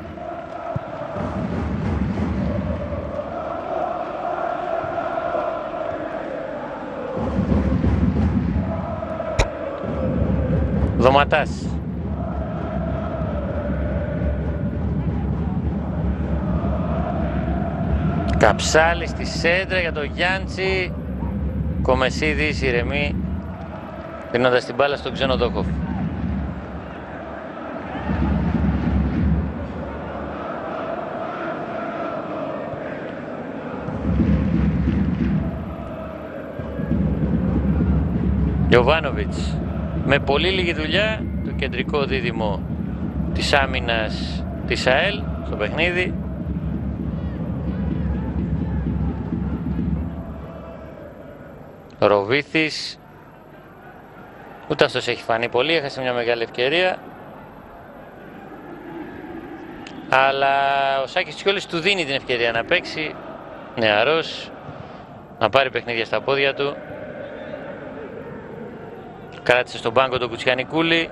Δωματάς. Καψάλη στη σέντρα για τον Γιάντσι. Κομεσίδης ηρεμεί, δίνοντας την μπάλα στον Ξενοδόκοφ. Γιοβάνοβιτς με πολύ λίγη δουλειά, το κεντρικό δίδυμο της άμυνας της ΑΕΛ στο παιχνίδι. Ροβίθης, ούτε αυτός έχει φανεί πολύ, έχασε μια μεγάλη ευκαιρία. Αλλά ο Σάκης Τσιόλης του δίνει την ευκαιρία να παίξει, νεαρός, να πάρει παιχνίδια στα πόδια του. Κράτησε στον πάγκο τον Κουτσιανικούλη.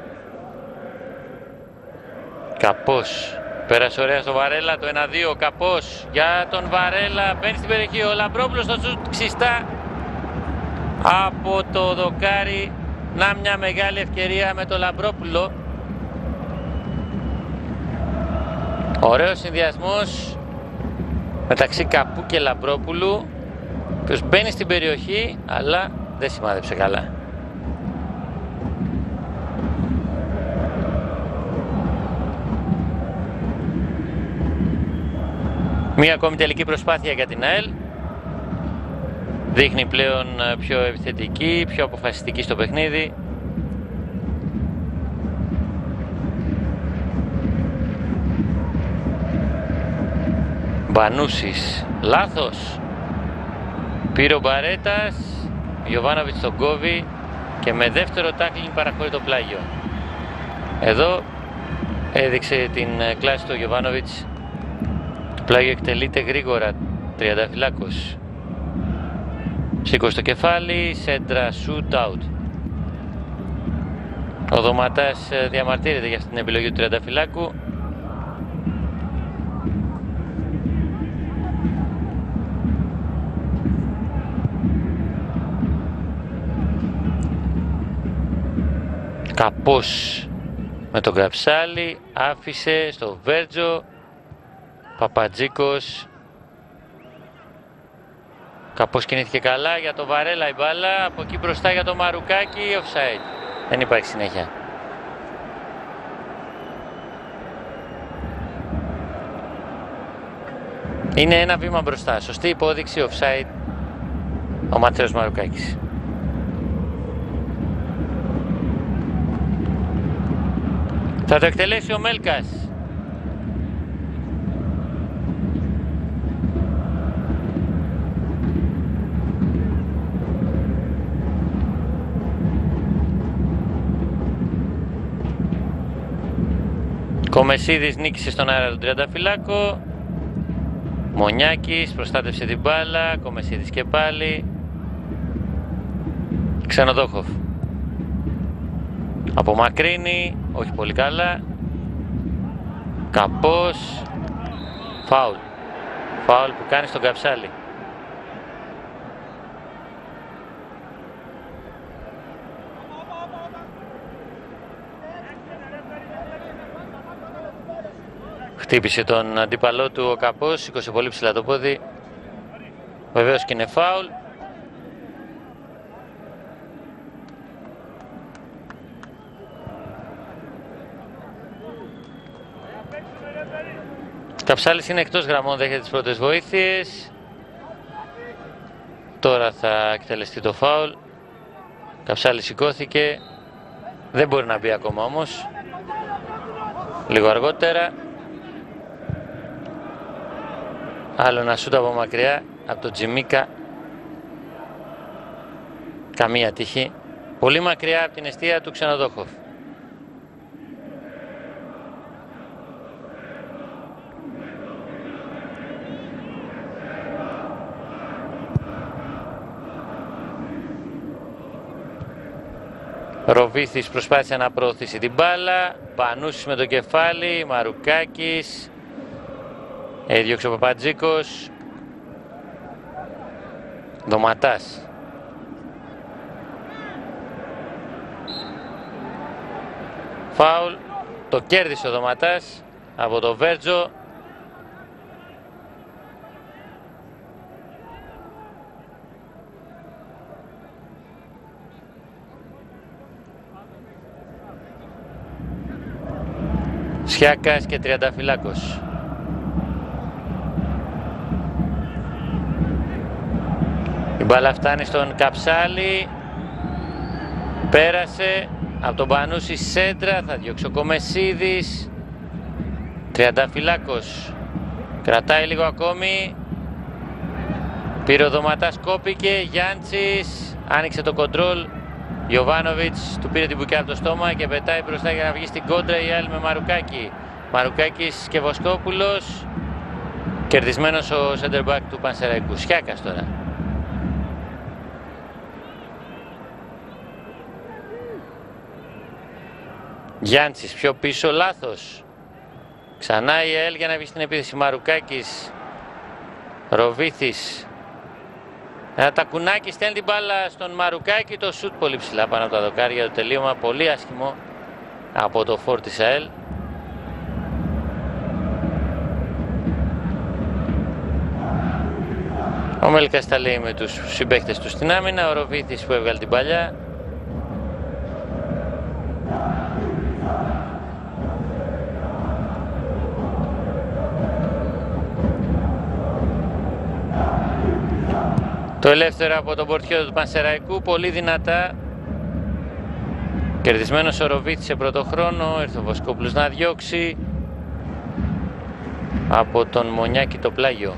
Καπός πέρασε ωραία στο Βαρέλα, το ένα δύο. Καπός για τον Βαρέλα, μπαίνει στην περιοχή ο Λαμπρόπουλος, το σουτ ξιστά από το δοκάρι. Να μια μεγάλη ευκαιρία με το Λαμπρόπουλο. Ωραίος συνδυασμός μεταξύ Καπού και Λαμπρόπουλου, ο οποίος μπαίνει στην περιοχή αλλά δεν σημάδεψε καλά. Μία ακόμη τελική προσπάθεια για την ΑΕΛ. Δείχνει πλέον πιο επιθετική, πιο αποφασιστική στο παιχνίδι. Μπανούσης, λάθος. Πήρε ο Μπαρέτας, Γιοβάνοβιτς τον κόβει και με δεύτερο τάκλινγκ παραχωρεί το πλάγιο. Εδώ έδειξε την κλάση του Γιοβάνοβιτς. Το πλάγιο εκτελείται γρήγορα, τριανταφυλάκος. Σήκωσε το κεφάλι, σέντρα, shoot out. Ο Δωματάς διαμαρτύρεται για αυτή την επιλογή του τριανταφυλάκου. Καπός με τον Καψάλη, άφησε στο Βέρτζο. Παπατζίκος. Καπός κινήθηκε καλά για το Βαρέλα η μπάλα, από εκεί μπροστά για το Μαρουκάκι, offside. Δεν υπάρχει συνέχεια. Είναι ένα βήμα μπροστά, σωστή υπόδειξη, offside ο Ματθαίος Μαρουκάκης. Θα το εκτελέσει ο Μέλκας. Κομεσίδης νίκησε στον αέρα τον τριανταφυλάκο. Μονιάκης προστάτευσε την μπάλα. Κομεσίδης και πάλι. Ξενοδόχοφ απομακρύνει, όχι πολύ καλά. Καπός. Φάουλ. Φάουλ που κάνει στον Καψάλη. Χτύπησε τον αντίπαλό του ο Καπός, σήκωσε πολύ ψηλά το πόδι. Βεβαίως και είναι φάουλ. Καψάλης είναι εκτός γραμμών, δέχεται τις πρώτες βοήθειες. Τώρα θα εκτελεστεί το φάουλ. Καψάλης σηκώθηκε. Δεν μπορεί να μπει ακόμα όμως. Λίγο αργότερα. Άλλο ένα σούτ από μακριά, από τον Τζιμίκα. Καμία τύχη. Πολύ μακριά από την εστία του Ξενοδόχοφ. Ροβίθης προσπάθησε να προωθήσει την μπάλα. Πανούσης με το κεφάλι. Μαρουκάκης. Έδιωξε ο Παπατζίκος. Δωματάς. Φάουλ. Το κέρδισε ο Δωματάς από το Βέρτζο. Σιάκας και Τριανταφυλάκος. Η μπάλα φτάνει στον Καψάλη. Πέρασε από τον Πανούση σέντρα. Θα διώξει ο Κομεσίδης. Τριανταφυλάκος. Κρατάει λίγο ακόμη. Πήρε ο Δωματάς, κόπηκε. Γιάντσης. Άνοιξε το κοντρόλ. Γιοβάνοβιτς του πήρε την μπουκιά από το στόμα και πετάει μπροστά για να βγει στην κόντρα η άλλη με Μαρουκάκη. Μαρουκάκης και Βοσκόπουλος. Κερδισμένος ο center back του Πανσεραϊκού. Σιάκας τώρα. Γιάντσης πιο πίσω, λάθος. Ξανά η ΕΛ για να βγει στην επίθεση. Μαρουκάκης. Ροβίθης. Ένα τακουνάκι στέλνει την μπάλα στον Μαρουκάκη. Το σουτ πολύ ψηλά πάνω από τα δοκάρια. Το τελείωμα πολύ άσχημο από το φόρ της ΑΕΛ. Ο Μέλικας τα λέει με τους συμπαίκτες του στην άμυνα. Ο Ροβίθης που έβγαλε την παλιά. Το ελεύθερο από τον πορτιό του Πανσεραϊκού, πολύ δυνατά. Κερδισμένος ο Ροβίθης σε πρώτο χρόνο, ήρθε ο Βοσκόπουλος να διώξει. Από τον Μονιάκη το πλάγιο.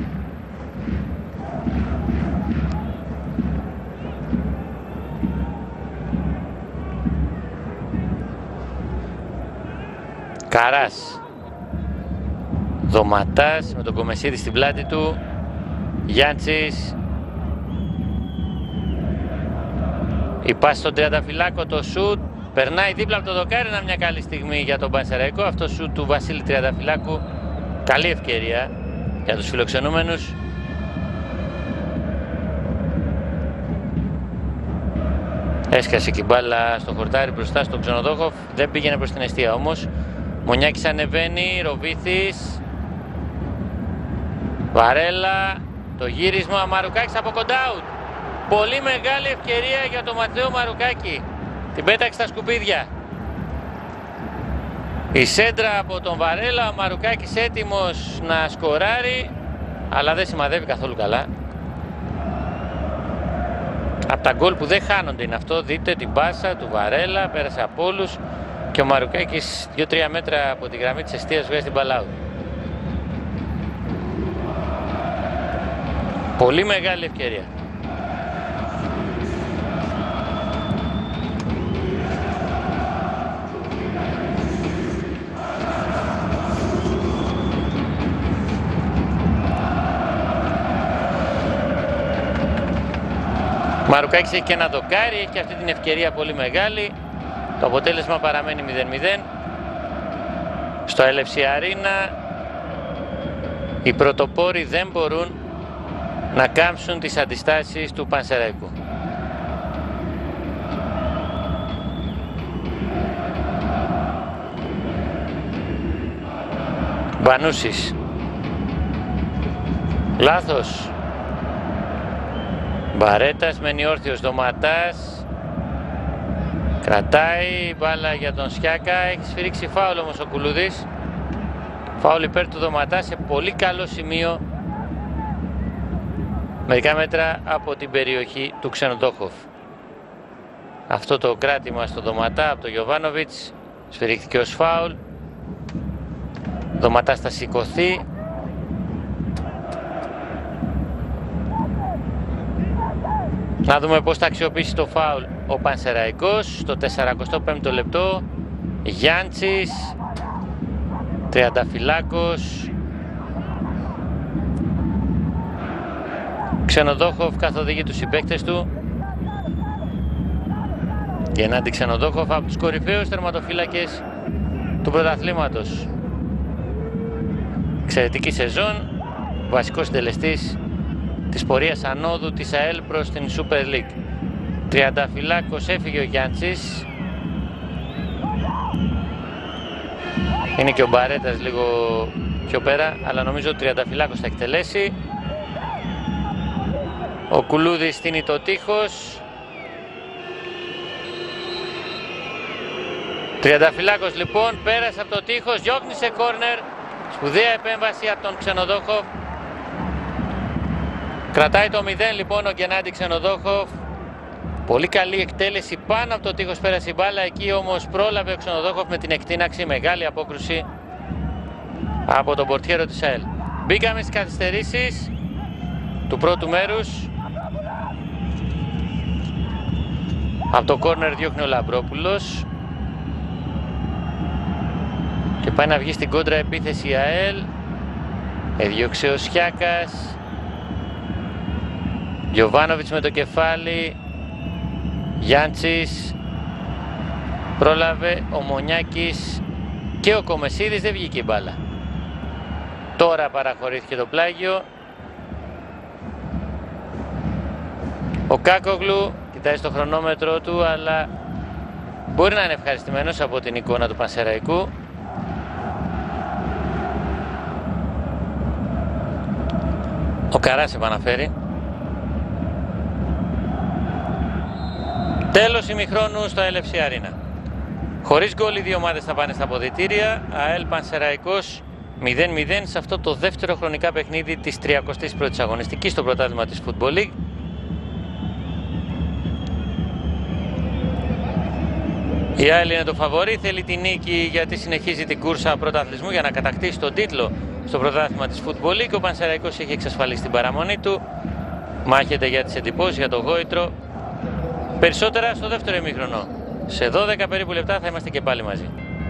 Καράς. Δωματάς με τον Κομεσίδη στην πλάτη του. Γιάντσης. Η πάση στον Τριανταφυλάκο, το σουτ. Περνάει δίπλα από το δοκάρι, είναι μια καλή στιγμή για τον Πανσεραϊκό. Αυτό σουτ του Βασίλη Τριανταφυλάκου. Καλή ευκαιρία για τους φιλοξενούμενους. Έσκασε και η μπάλα στο χορτάρι μπροστά στον Ξενοδόχοφ. Δεν πήγαινε προς την εστία όμως. Μονιάκης ανεβαίνει, Ροβίθης. Βαρέλα. Το γύρισμα, Μαρουκάκης από κοντά. Out. Πολύ μεγάλη ευκαιρία για τον Ματθαίο Μαρουκάκη. Την πέταξε στα σκουπίδια. Η σέντρα από τον Βαρέλα, ο Μαρουκάκης έτοιμος να σκοράρει, αλλά δεν σημαδεύει καθόλου καλά. Από τα γκολ που δεν χάνονται είναι αυτό, δείτε την πάσα του Βαρέλα, πέρασε από όλους και ο Μαρουκάκης δύο τρία μέτρα από τη γραμμή της εστίας βγάζει την μπαλά. Πολύ μεγάλη ευκαιρία. Μαρουκάκης έχει και ένα δοκάρι, έχει και αυτή την ευκαιρία πολύ μεγάλη. Το αποτέλεσμα παραμένει μηδέν μηδέν. Στο ελ εφ σι Arena οι πρωτοπόροι δεν μπορούν να κάμψουν τις αντιστάσεις του Πανσεραϊκού. Μπανούσης. Λάθος. Μπαρέτας μένει όρθιος, Δωματάς κρατάει μπάλα για τον Σιάκα, έχει σφυρίξει φάουλ όμως ο Κουλούδης. Φάουλ υπέρ του Δωματά σε πολύ καλό σημείο, μερικά μέτρα από την περιοχή του Ξενοδόχοφ. Αυτό το κράτημα στο Δωματά από τον Γιοβάνοβιτς σφυρίχθηκε ως φάουλ. Δωματάς θα σηκωθεί. Να δούμε πώς θα αξιοποιήσει το φάουλ ο Πανσεραϊκός στο σαράντα πέμπτο λεπτό. Γιάντσης, Τριανταφυλάκος, Ξενοδόχοφ καθοδηγεί τους συμπαίκτες του. Γεννάντι Ξενοδόχοφ από τους κορυφαίους τερματοφύλακες του πρωταθλήματος. Εξαιρετική σεζόν, βασικός συντελεστής της πορείας ανόδου της ΑΕΛ προς την Super League. Τριανταφυλάκος, έφυγε ο Γιάντσης. Είναι και ο Μπαρέτας λίγο πιο πέρα, αλλά νομίζω ότι ο Τριανταφυλάκος θα εκτελέσει. Ο Κουλούδης στείνει το τείχος. Τριανταφυλάκος λοιπόν πέρασε από το τείχος, διώχνει σε κόρνερ. Σπουδαία επέμβαση από τον Ξενοδόχοφ. Κρατάει το μηδέν λοιπόν ο Γεννάντι Ξενοδόχοφ. Πολύ καλή εκτέλεση πάνω από το τείχος, πέρασε η μπάλα. Εκεί όμως πρόλαβε ο Ξενοδόχοφ με την εκτείναξη. Μεγάλη απόκρουση από τον πορτιέρο της ΑΕΛ. Μπήκαμε στις καθυστερήσεις του πρώτου μέρους. Από το κόρνερ διώχνει ο Λαμπρόπουλος και πάει να βγει στην κόντρα επίθεση η ΑΕΛ. Έδιωξε ο Σιάκας. Γιοβάνοβιτς με το κεφάλι. Γιάντσης. Πρόλαβε ο Μονιάκης και ο Κομεσίδης, δεν βγήκε η μπάλα. Τώρα παραχωρήθηκε το πλάγιο. Ο Κάκογλου κοιτάει στο χρονόμετρο του, αλλά μπορεί να είναι ευχαριστημένος από την εικόνα του Πανσεραϊκού. Ο Καράς επαναφέρει. Τέλος ημιχρόνου στο ελ εφ σι Arena. Χωρίς γκολ οι δύο ομάδες θα πάνε στα αποδυτήρια. ΑΕΛ Πανσεραϊκός μηδέν μηδέν σε αυτό το δεύτερο χρονικά παιχνίδι της τριακοστής πρώτης αγωνιστικής στο πρωτάθλημα της Football League. Η ΑΕΛ είναι το φαβορί, θέλει τη νίκη γιατί συνεχίζει την κούρσα πρωταθλισμού για να κατακτήσει τον τίτλο στο πρωτάθλημα της Football League. Ο Πανσεραϊκός έχει εξασφαλίσει την παραμονή του. Μάχεται για τις εντυπώσεις, για το γόητρο. Περισσότερα στο δεύτερο ημίχρονο. Σε δώδεκα περίπου λεπτά θα είμαστε και πάλι μαζί.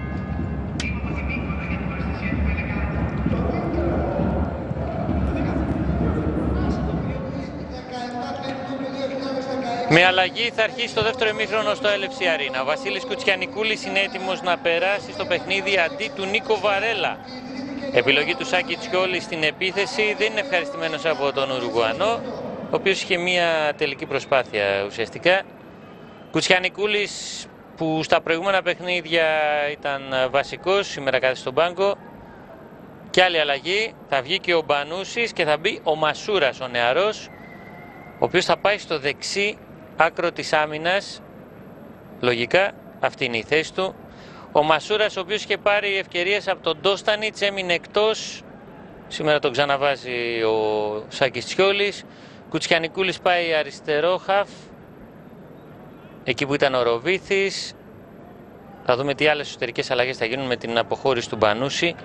Με αλλαγή θα αρχίσει το δεύτερο ημίχρονο στο ελ εφ σι Arena. Ο Βασίλης Κουτσιανικούλης είναι έτοιμος να περάσει στο παιχνίδι αντί του Νίκο Βαρέλα. Επιλογή του Σάκη Τσιόλη στην επίθεση, δεν είναι ευχαριστημένος από τον Ουρουγουανό, ο οποίος είχε μια τελική προσπάθεια ουσιαστικά. Κουτσιανικούλης που στα προηγούμενα παιχνίδια ήταν βασικός, σήμερα κάθεται στον πάγκο. Και άλλη αλλαγή, θα βγει και ο Μπανούσης και θα μπει ο Μασούρας, ο νεαρός, ο οποίος θα πάει στο δεξί άκρο της άμυνας. Λογικά αυτή είναι η θέση του. Ο Μασούρας, ο οποίος είχε πάρει ευκαιρίες από τον Ντόστανιτς, έμεινε εκτός. Σήμερα τον ξαναβάζει ο Σάκης Τσιόλης. Κουτσιανικούλης πάει αριστερό χαφ, εκεί που ήταν ο Ροβίθης. Θα δούμε τι άλλες εσωτερικές αλλαγές θα γίνουν με την αποχώρηση του Μπανούση.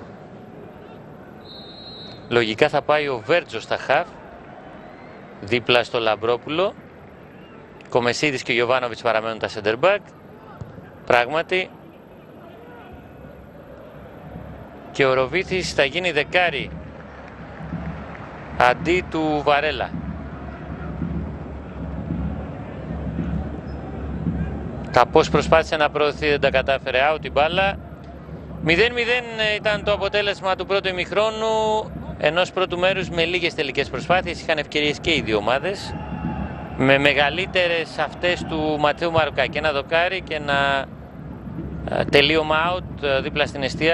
Λογικά θα πάει ο Βέρτζο στα χαφ, δίπλα στο Λαμπρόπουλο. Κομεσίδης και ο Γιοβάνοβιτς παραμένουν τα center back. Πράγματι. Και ο Ροβίθης θα γίνει δεκάρι αντί του Βαρέλα. Τα πώς προσπάθησε να προωθεί δεν τα κατάφερε, out η μπάλα. μηδέν μηδέν ήταν το αποτέλεσμα του πρώτου ημιχρόνου, ενός πρώτου μέρους με λίγες τελικές προσπάθειες. Είχαν ευκαιρίες και οι δύο ομάδες, με μεγαλύτερες αυτές του Ματθαίου Μαρουκάκη. Ένα δοκάρι και ένα τελείωμα out δίπλα στην εστία.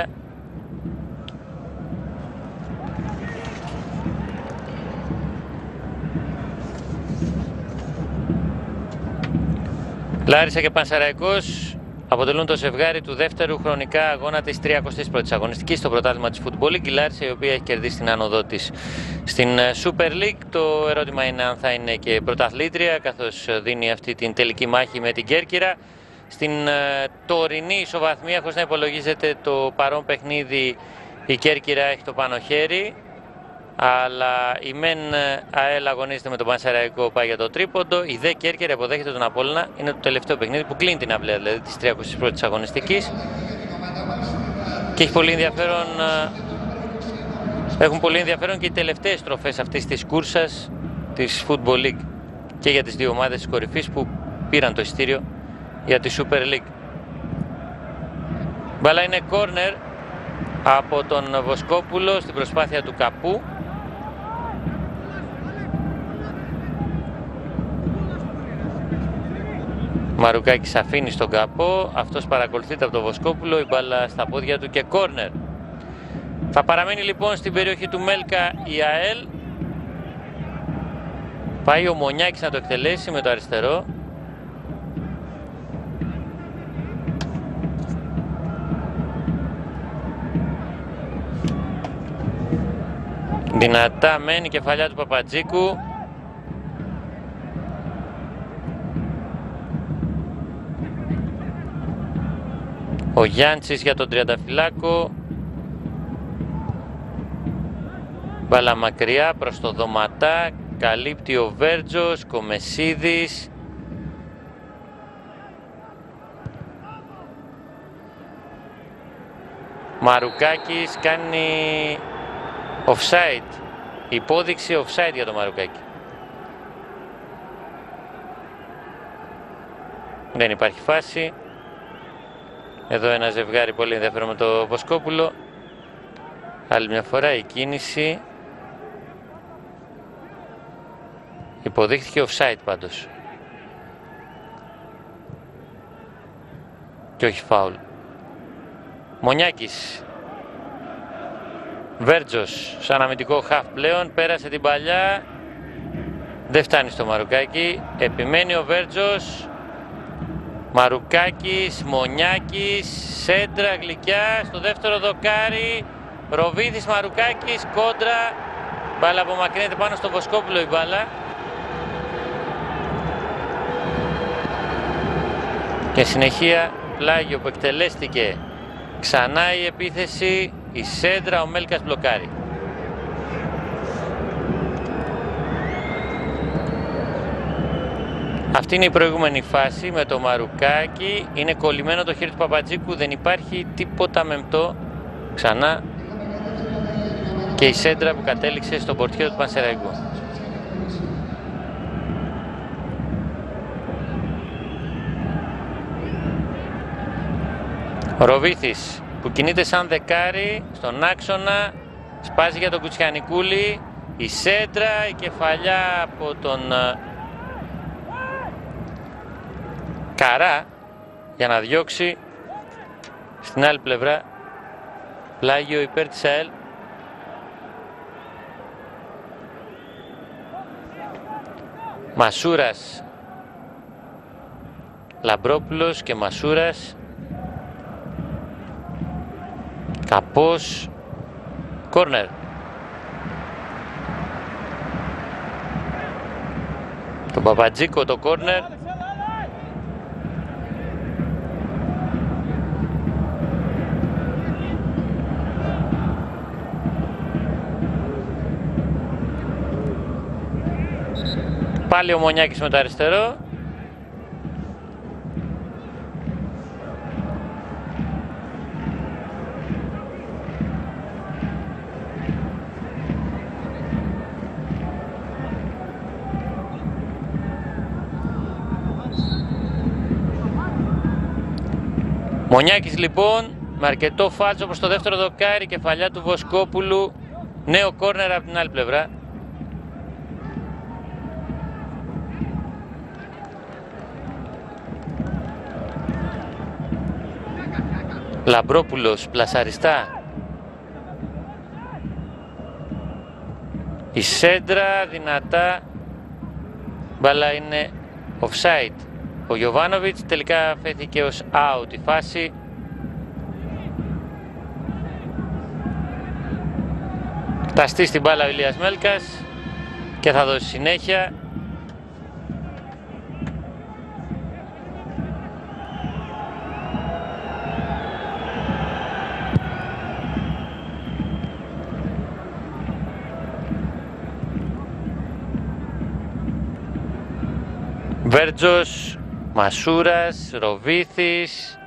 Λάρισα και Πανσεραϊκός αποτελούν το ζευγάρι του δεύτερου χρονικά αγώνα της τριακοστής πρώτης αγωνιστικής στο πρωτάθλημα της Football League. Η Λάρισα, η οποία έχει κερδίσει την άνοδό της στην Super League. Το ερώτημα είναι αν θα είναι και πρωταθλήτρια, καθώς δίνει αυτή την τελική μάχη με την Κέρκυρα. Στην τωρινή ισοβαθμία, χωρίς να υπολογίζεται το παρόν παιχνίδι, η Κέρκυρα έχει το πάνω χέρι. Αλλά η ΜΕΝ ΑΕΛ αγωνίζεται με τον Πανσεραϊκό, πάει για το τρίποντο. Η ΔΕ Κέρκυρα υποδέχεται τον Απόλλωνα. Είναι το τελευταίο παιχνίδι που κλείνει την αυλαία, δηλαδή της τριακοστής πρώτης αγωνιστικής. Και έχει πολύ ενδιαφέρον, έχουν πολύ ενδιαφέρον και οι τελευταίες στροφές αυτής της κούρσας της Football League και για τις δύο ομάδες της κορυφής που πήραν το εισιτήριο για τη Super League. Μπάλα είναι corner από τον Βοσκόπουλο στην προσπάθεια του Καπού. Μαρουκάκης αφήνει στον Καπό, αυτός παρακολουθείται από τον Βοσκόπουλο, η μπάλα στα πόδια του και κόρνερ. Θα παραμείνει λοιπόν στην περιοχή του Μέλκα η ΑΕΛ. Πάει ο Μονιάκης να το εκτελέσει με το αριστερό. Δυνατά μένει η κεφαλιά του Παπατζίκου. Ο Γιάντσης για τον Τριανταφυλάκο. Μπάλα μακριά προς το Δωματά. Καλύπτει ο Βέρτζος, Κομεσίδης. Μαρουκάκης κάνει offside. Υπόδειξη offside για το Μαρουκάκη. Δεν υπάρχει φάση. Εδώ ένα ζευγάρι πολύ ενδιαφέρον με το Βοσκόπουλο. Άλλη μια φορά η κίνηση. Υποδείχθηκε offside πάντως. Και όχι φάουλ. Μονιάκης. Βέρτζος σαν αμυντικό χαφ πλέον. Πέρασε την παλιά. Δεν φτάνει στο Μαρουκάκι. Επιμένει ο Βέρτζος. Μαρουκάκης, Μονιάκης, σέντρα γλυκιά στο δεύτερο δοκάρι. Ροβίδης, Μαρουκάκης, κόντρα. Μπάλα απομακρύνεται πάνω στο Βοσκόπουλο η μπάλα. Και συνεχεία πλάγιο που εκτελέστηκε. Ξανά η επίθεση, η σέντρα, ο Μέλκας μπλοκάρει. Αυτή είναι η προηγούμενη φάση με το Μαρουκάκι. Είναι κολλημένο το χέρι του Παπατζίκου, δεν υπάρχει τίποτα μεμπτό. Ξανά και η σέντρα που κατέληξε στον πορτιέρο του Πανσεραϊκού. Ο Ροβίθης που κινείται σαν δεκάρι στον άξονα, σπάζει για τον Κουτσιανικούλη. Η σέντρα, η κεφαλιά από τον Καρά για να διώξει στην άλλη πλευρά. Πλάγιο υπέρ της ΑΕΛ. Μασούρας, Λαμπρόπουλος και Μασούρας. Καπός, κόρνερ. Τον Παπατζίκο το κόρνερ. Πάλι ο Μονιάκης με το αριστερό. Μονιάκης λοιπόν με αρκετό φάλτσο προς το δεύτερο δοκάρι, κεφαλιά του Βοσκόπουλου, νέο κόρνερ από την άλλη πλευρά. Λαμπρόπουλος πλασαριστά. Η σέντρα δυνατά, μπάλα είναι offside. Ο Γιοβάνοβιτς τελικά φέθηκε ως out η φάση. Ταστεί στην μπάλα ο Ηλίας Μέλκας και θα δώσει συνέχεια. Βέρτζος, Μασούρας, Ροβίθης.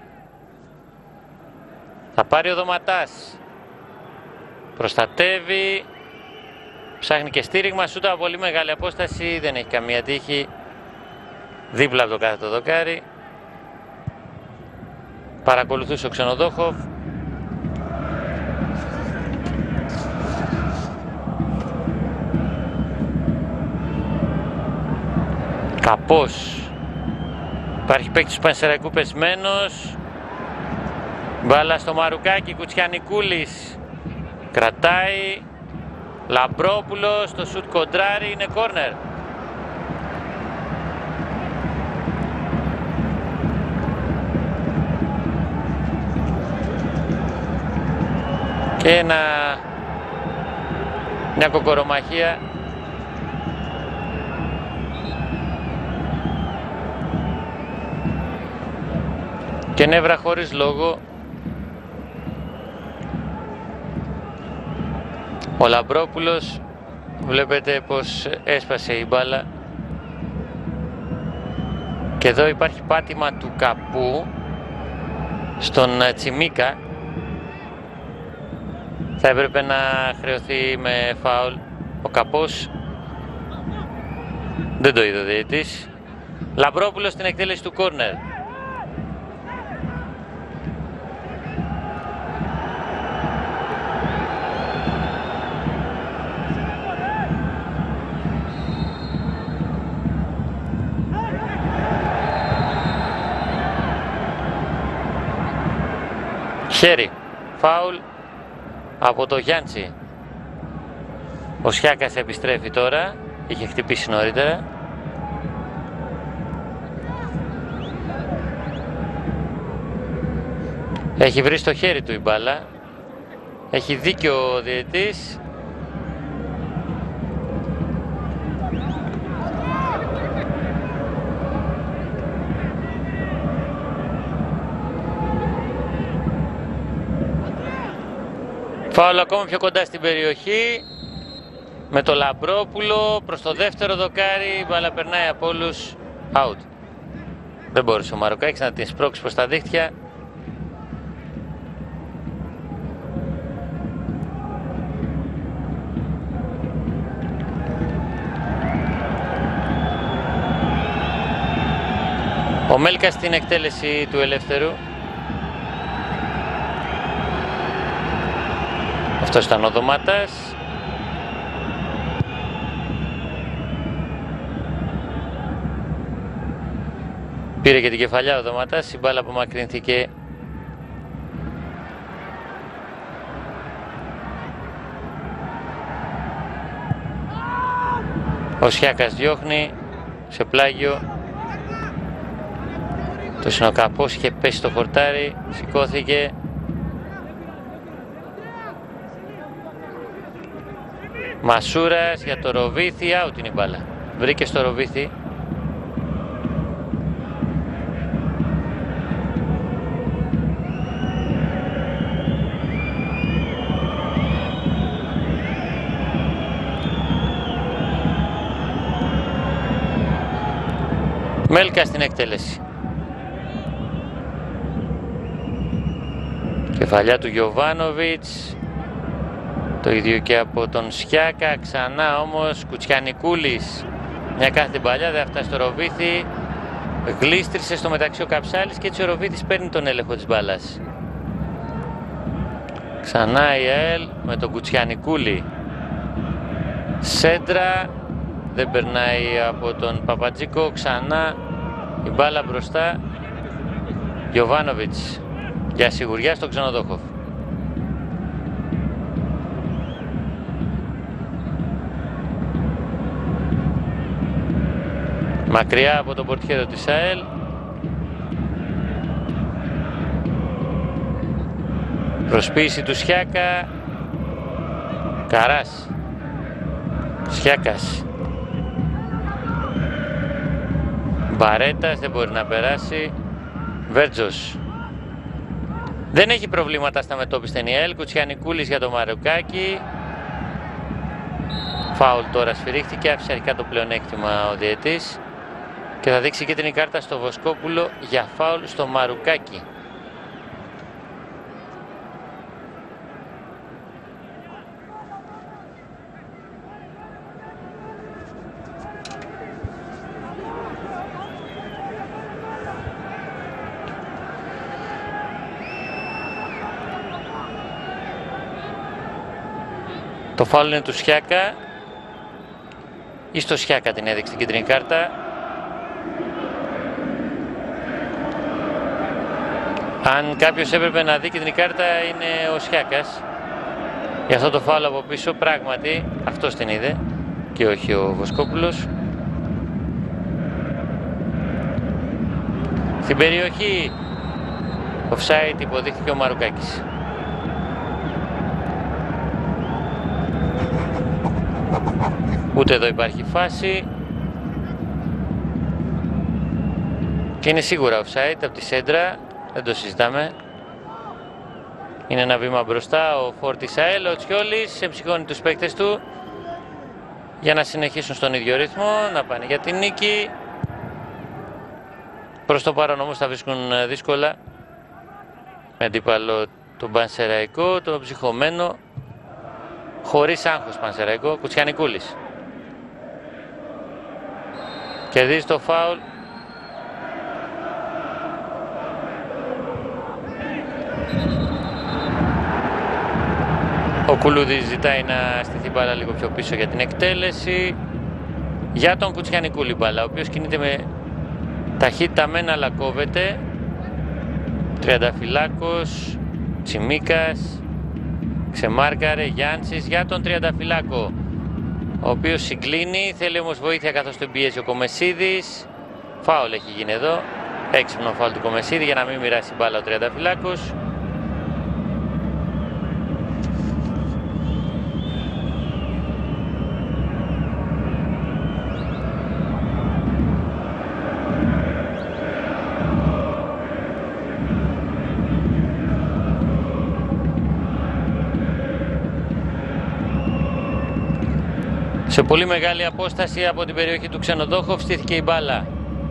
Θα πάρει ο Δωματάς. Προστατεύει. Ψάχνει και στήριγμα. Σούτα από πολύ μεγάλη απόσταση. Δεν έχει καμία τύχη. Δίπλα από το κάθετο δοκάρι. Παρακολουθούσε ο Ξενοδόχοφ. Καπός. Υπάρχει παίκτης του Πανσεραϊκού πεσμένος. Μπάλα στο Μαρουκάκι, Κουτσιανικούλης κρατάει. Λαμπρόπουλος, το σουτ κοντράρι, είναι κόρνερ. Και ένα, μια κοκορομαχία. Και νεύρα χωρίς λόγο. Ο Λαμπρόπουλος βλέπετε πως έσπασε η μπάλα. Και εδώ υπάρχει πάτημα του Καπού στον Τσιμίκα. Θα έπρεπε να χρεωθεί με φάουλ. Ο Καπός δεν το είδε ο διαιτητής. Λαμπρόπουλος στην εκτέλεση του κόρνερ. Χέρι, φάουλ από το Γιάντσι. Ο Σιάκας επιστρέφει τώρα, είχε χτυπήσει νωρίτερα. Έχει βρει στο χέρι του η μπάλα. Έχει δίκιο ο διαιτής. Φάουλ ακόμα πιο κοντά στην περιοχή με το Λαμπρόπουλο προς το δεύτερο δοκάρι. Η μπάλα περνάει από όλους, out. Δεν μπόρεσε ο Μαροκάκης να την σπρώξει προς τα δίχτυα. Ο Μέλκας στην εκτέλεση του ελεύθερου. Αυτός ήταν ο Δωμάτας. Πήρε και την κεφαλιά ο Δωμάτας, η μπάλα απομακρύνθηκε. Ο Σιάκας διώχνει σε πλάγιο. Το Συνοκαπός είχε πέσει στο χορτάρι, σηκώθηκε. Μασούρας για το Ροβίθι, out είναι η μπάλα. Βρήκε στο Ροβίθι. Μέλκα στην εκτέλεση. Κεφαλιά του Γιοβάνοβιτς. Το ίδιο και από τον Σιάκα. Ξανά όμως Κουτσιανικούλης. Μια κάθετη παλιά, δεν φτάσει στο Ροβίθι. Γλίστρισε στο μεταξύ ο Καψάλης και έτσι ο Ροβίτης παίρνει τον έλεγχο της μπάλας. Ξανά η ΑΕΛ με τον Κουτσιανικούλη. Σέντρα, δεν περνάει από τον Παπατζίκο. Ξανά η μπάλα μπροστά. Γιοβάνοβιτς για σιγουριά στον Ξενοδόχοφ. Μακριά από τον πορτιέρο της ΑΕΛ. Προσποίηση του Σιάκα. Καράς. Σιάκας. Μπαρέτας, δεν μπορεί να περάσει. Βέρτζος. Δεν έχει προβλήματα στα μετώπιστα η ΑΕΛ. Κουτσιανικούλης για το Μαρουκάκι. Φάουλ τώρα σφυρίχθηκε. Άφησε αρχικά το πλεονέκτημα ο διαιτής. Και θα δείξει κίτρινη κάρτα στο Βοσκόπουλο για φάουλ στο Μαρουκάκι. Το φάουλ είναι του Σιάκα. Ή στο Σιάκα την έδειξε την κίτρινη κάρτα. Αν κάποιος έπρεπε να δει κίτρινη κάρτα είναι ο Σιάκας. Για αυτό το φάουλ από πίσω πράγματι αυτός την είδε και όχι ο Βοσκόπουλος. Στην περιοχή offside υποδείχθηκε ο Μαρουκάκης. Ούτε εδώ υπάρχει φάση. Και είναι σίγουρα offside από τη σέντρα. Δεν το συζητάμε. Είναι ένα βήμα μπροστά ο Φόρτης ΑΕΛ. Ο Τσιόλης εμψυχώνει τους παίκτες του για να συνεχίσουν στον ίδιο ρυθμό, να πάνε για την νίκη. Προς το παρόν όμως θα βρίσκουν δύσκολα με αντίπαλο τον Πανσεραϊκό, τον ψυχωμένο, χωρίς άγχος Πανσεραϊκό, Κουτσιανικούλης. Κερδίζει το φάουλ. Ο Κουλούδης ζητάει να στηθεί μπάλα λίγο πιο πίσω για την εκτέλεση. Για τον Κουτσιανικούλη μπάλα, ο οποίος κινείται με ταχύτητα μεν αλλά κόβεται. Τριανταφυλάκος, Τσιμίκας, ξεμάρκαρε, Γιάντσης για τον Τριανταφυλάκο, ο οποίος συγκλίνει, θέλει όμως βοήθεια καθώς τον πιέζει ο Κομεσίδης. Φάουλ έχει γίνει εδώ, έξυπνο φάουλ του Κομεσίδη για να μην μοιράσει μπάλα ο Τριανταφυλάκος. Σε πολύ μεγάλη απόσταση από την περιοχή του Ξενοδόχοφ στήθηκε η μπάλα.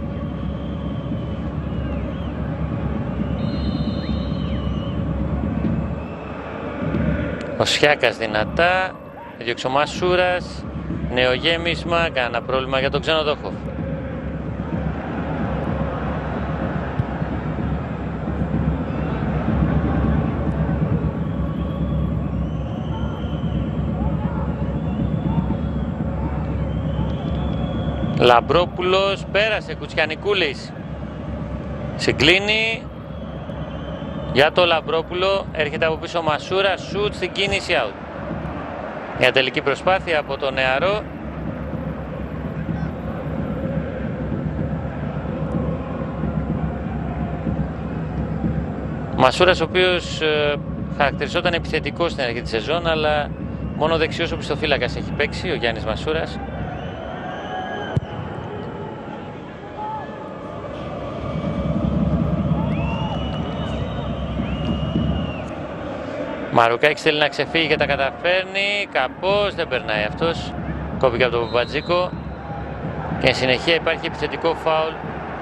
Ο Σιάκας δυνατά, έδιωξε ο Μασούρας, νέο γέμισμα, κανένα πρόβλημα για τον Ξενοδόχοφ. Λαμπρόπουλος, πέρασε, Κουτσιανικούλης συγκλίνει για το Λαμπρόπουλο, έρχεται από πίσω ο Μασούρα, σουτ στην κίνηση, out. Μια τελική προσπάθεια από το νεαρό. Μασούρας ο οποίος ε, χαρακτηριζόταν επιθετικός στην αρχή της σεζόν, αλλά μόνο δεξιός οπισθοφύλακας έχει παίξει ο Γιάννης Μασούρας. Μαρουκάκης θέλει να ξεφύγει και τα καταφέρνει. Καπός, δεν περνάει αυτός. Κόπηκε από τον Παπατζίκο. Και εν συνεχεία υπάρχει επιθετικό φάουλ.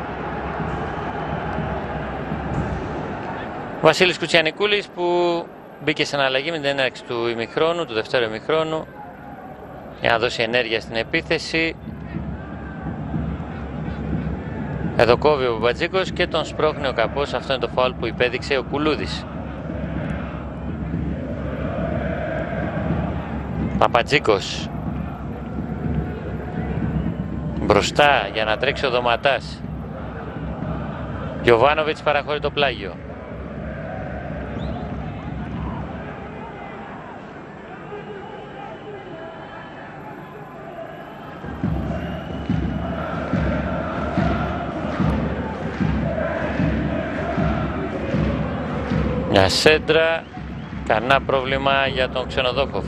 Βασίλης Κουτσιανικούλης που μπήκε σε αναλλαγή με την έναρξη του ημιχρόνου, του δευτέρου ημιχρόνου, για να δώσει ενέργεια στην επίθεση. Εδώ κόβει ο Μπατζίκος και τον σπρώχνει ο Καπός. Αυτό είναι το φάουλ που υπέδειξε ο Κουλούδης. Παπατζίκος μπροστά για να τρέξει ο Δωματάς. Γιοβάνοβιτς παραχωρεί το πλάγιο. Μια σέντρα, κανένα πρόβλημα για τον Ξενοδόχοφ.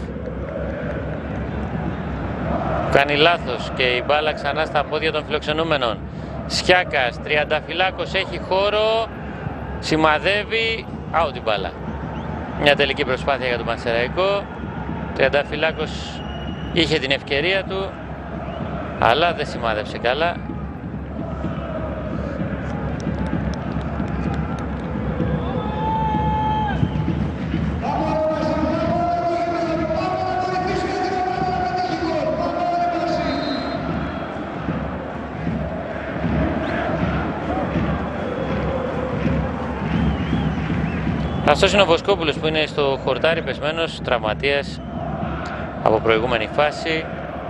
Κάνει λάθος και η μπάλα ξανά στα πόδια των φιλοξενούμενων. Σιάκας, Τριανταφυλάκος έχει χώρο, σημαδεύει, out την μπάλα. Μια τελική προσπάθεια για τον Πανσεραϊκό. Τριανταφυλάκος είχε την ευκαιρία του, αλλά δεν σημάδεψε καλά. Αυτός είναι ο Βοσκόπουλος που είναι στο χορτάρι πεσμένος, τραυματίας από προηγούμενη φάση.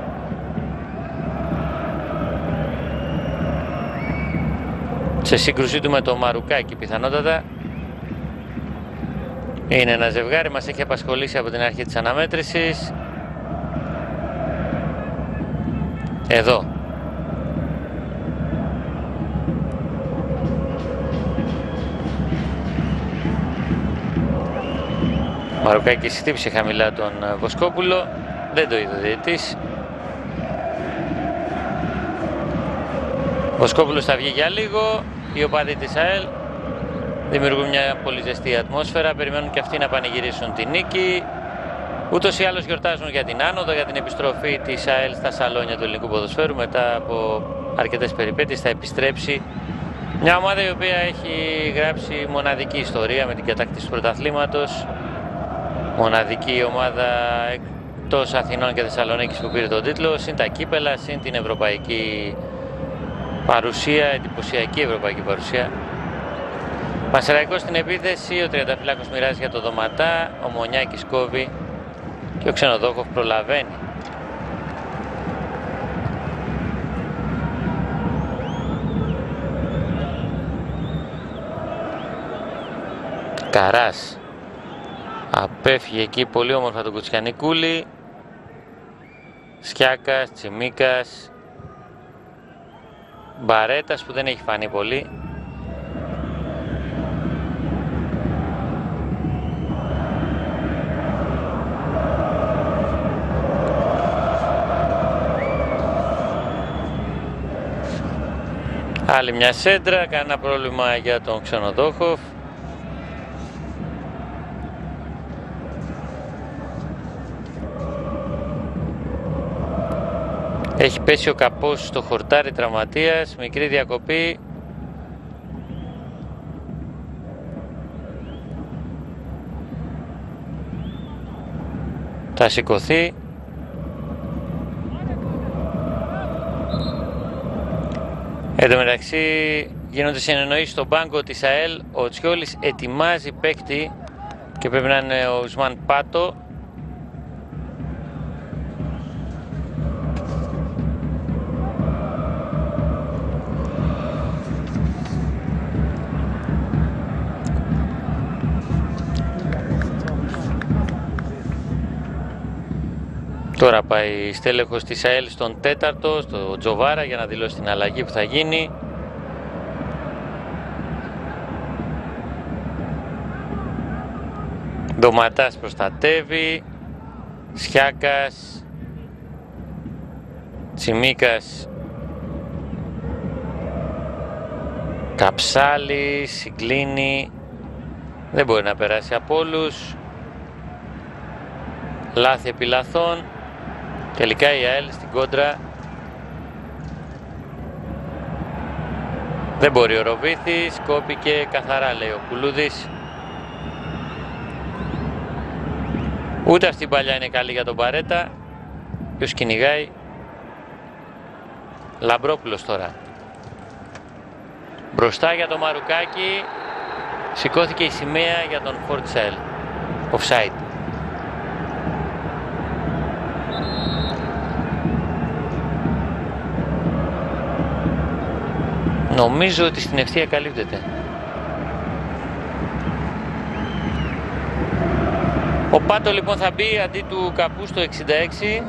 Σε σύγκρουσή του με το Μαρουκάκι πιθανότατα. Είναι ένα ζευγάρι, μας έχει απασχολήσει από την αρχή της αναμέτρησης. Εδώ. Μαρουκάκης χτύπησε χαμηλά τον Βοσκόπουλο, δεν το είδε ο διαιτητής. Βοσκόπουλος θα βγει για λίγο, οι οπαδοί της ΑΕΛ δημιουργούν μια πολύ ζεστή ατμόσφαιρα, περιμένουν και αυτοί να πανηγυρίσουν την νίκη. Ούτως ή άλλως γιορτάζουν για την άνοδο, για την επιστροφή της ΑΕΛ στα σαλόνια του ελληνικού ποδοσφαίρου. Μετά από αρκετές περιπέτειες θα επιστρέψει μια ομάδα η οποία έχει γράψει μοναδική ιστορία με την κατάκτηση του πρωταθλήματος. Μοναδική ομάδα εκτός Αθηνών και Θεσσαλονίκης που πήρε τον τίτλο, συν τα κύπελα, συν την ευρωπαϊκή παρουσία, εντυπωσιακή ευρωπαϊκή παρουσία. Πανσεραϊκός στην επίθεση, ο Τριανταφυλάκος μοιράζει για το Δωματά, ο Μονιάκης κόβει και ο Ξενοδόχοφ προλαβαίνει. Καράς απέφυγε εκεί πολύ όμορφα τον Κουτσιανικούλη. Σιάκας, Τσιμίκας, Μπαρέτας που δεν έχει φανεί πολύ. Άλλη μια σέντρα, κανένα πρόβλημα για τον Ξενοδόχοφ. Έχει πέσει ο Καπός στο χορτάρι τραυματίας, μικρή διακοπή. Θα σηκωθεί. Εν τω μεταξύ γίνονται συνεννοήσεις στον πάγκο της ΑΕΛ. Ο Τσιόλης ετοιμάζει παίκτη και πρέπει να είναι ο Ουσμάν Πάτο. Τώρα πάει στέλεχος της ΑΕΛ στον τέταρτο, στο Τζοβάρα, για να δηλώσει την αλλαγή που θα γίνει. Ντοματάς προστατεύει, Σιάκας, Τσιμίκας, Καψάλης, συγκλίνει, δεν μπορεί να περάσει από όλους. Λάθη επί λαθών. Τελικά η ΑΕΛ στην κόντρα. Δεν μπορεί ο Ροβίθης, κόπηκε καθαρά, λέει ο Κουλούδης. Ούτε αυτή η παλιά είναι καλή για τον Παρέτα. Ποιος κυνηγάει? Λαμπρόπουλος τώρα. Μπροστά για το Μαρουκάκι. Σηκώθηκε η σημαία για τον Φορτσέλ. Offside. Νομίζω ότι στην ευθεία καλύπτεται. Ο Πάτο λοιπόν θα μπει αντί του Καπού στο εξήντα έξι.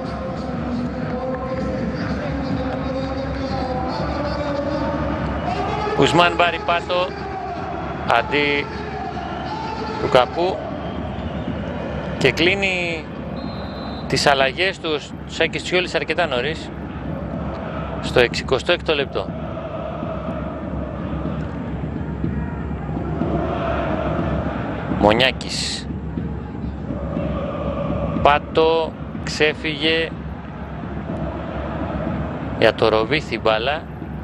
Ουσμάν Μπάρι Πάτο αντί του Καπού και κλείνει τις αλλαγές του Σάκης Τσιόλης αρκετά νωρίς στο εξηκοστό έκτο λεπτό. Μονιάκης. Πάτο, ξέφυγε για το Ροβίθι μπάλα.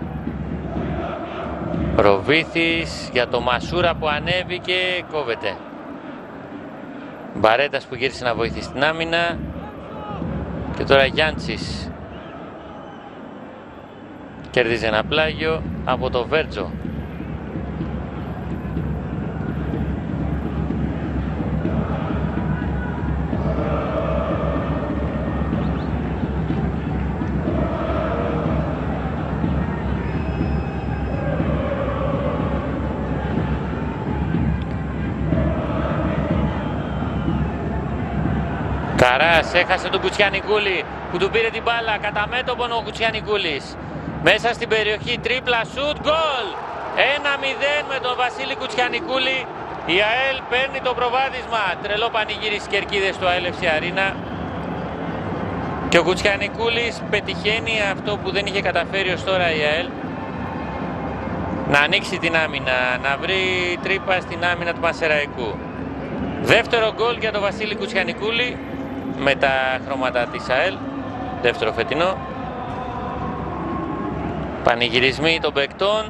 Ροβίθης για το Μασούρα που ανέβηκε, κόβεται. Μπαρέτας που γύρισε να βοηθήσει την άμυνα. Και τώρα Γιάντσης κερδίζει ένα πλάγιο από το Βέρτζο. Καράς έχασε τον Κουτσιανικούλη που του πήρε την μπάλα κατά μέτωπον ο Κουτσιανικούλης. Μέσα στην περιοχή τρίπλα σουτ, γκολ! ένα μηδέν με τον Βασίλη Κουτσιανικούλη. Η ΑΕΛ παίρνει το προβάδισμα. Τρελό πανηγύρι στις κερκίδες του ΑΕΛ εφ σι Αρίνα. Και ο Κουτσιανικούλης πετυχαίνει αυτό που δεν είχε καταφέρει ως τώρα η ΑΕΛ. Να ανοίξει την άμυνα, να βρει τρύπα στην άμυνα του Πανσεραϊκού. Δεύτερο γκολ για τον Βασίλη Κουτσιανικούλη με τα χρώματα της ΑΕΛ. Δεύτερο φετινό. Πανηγυρισμοί των παικτών.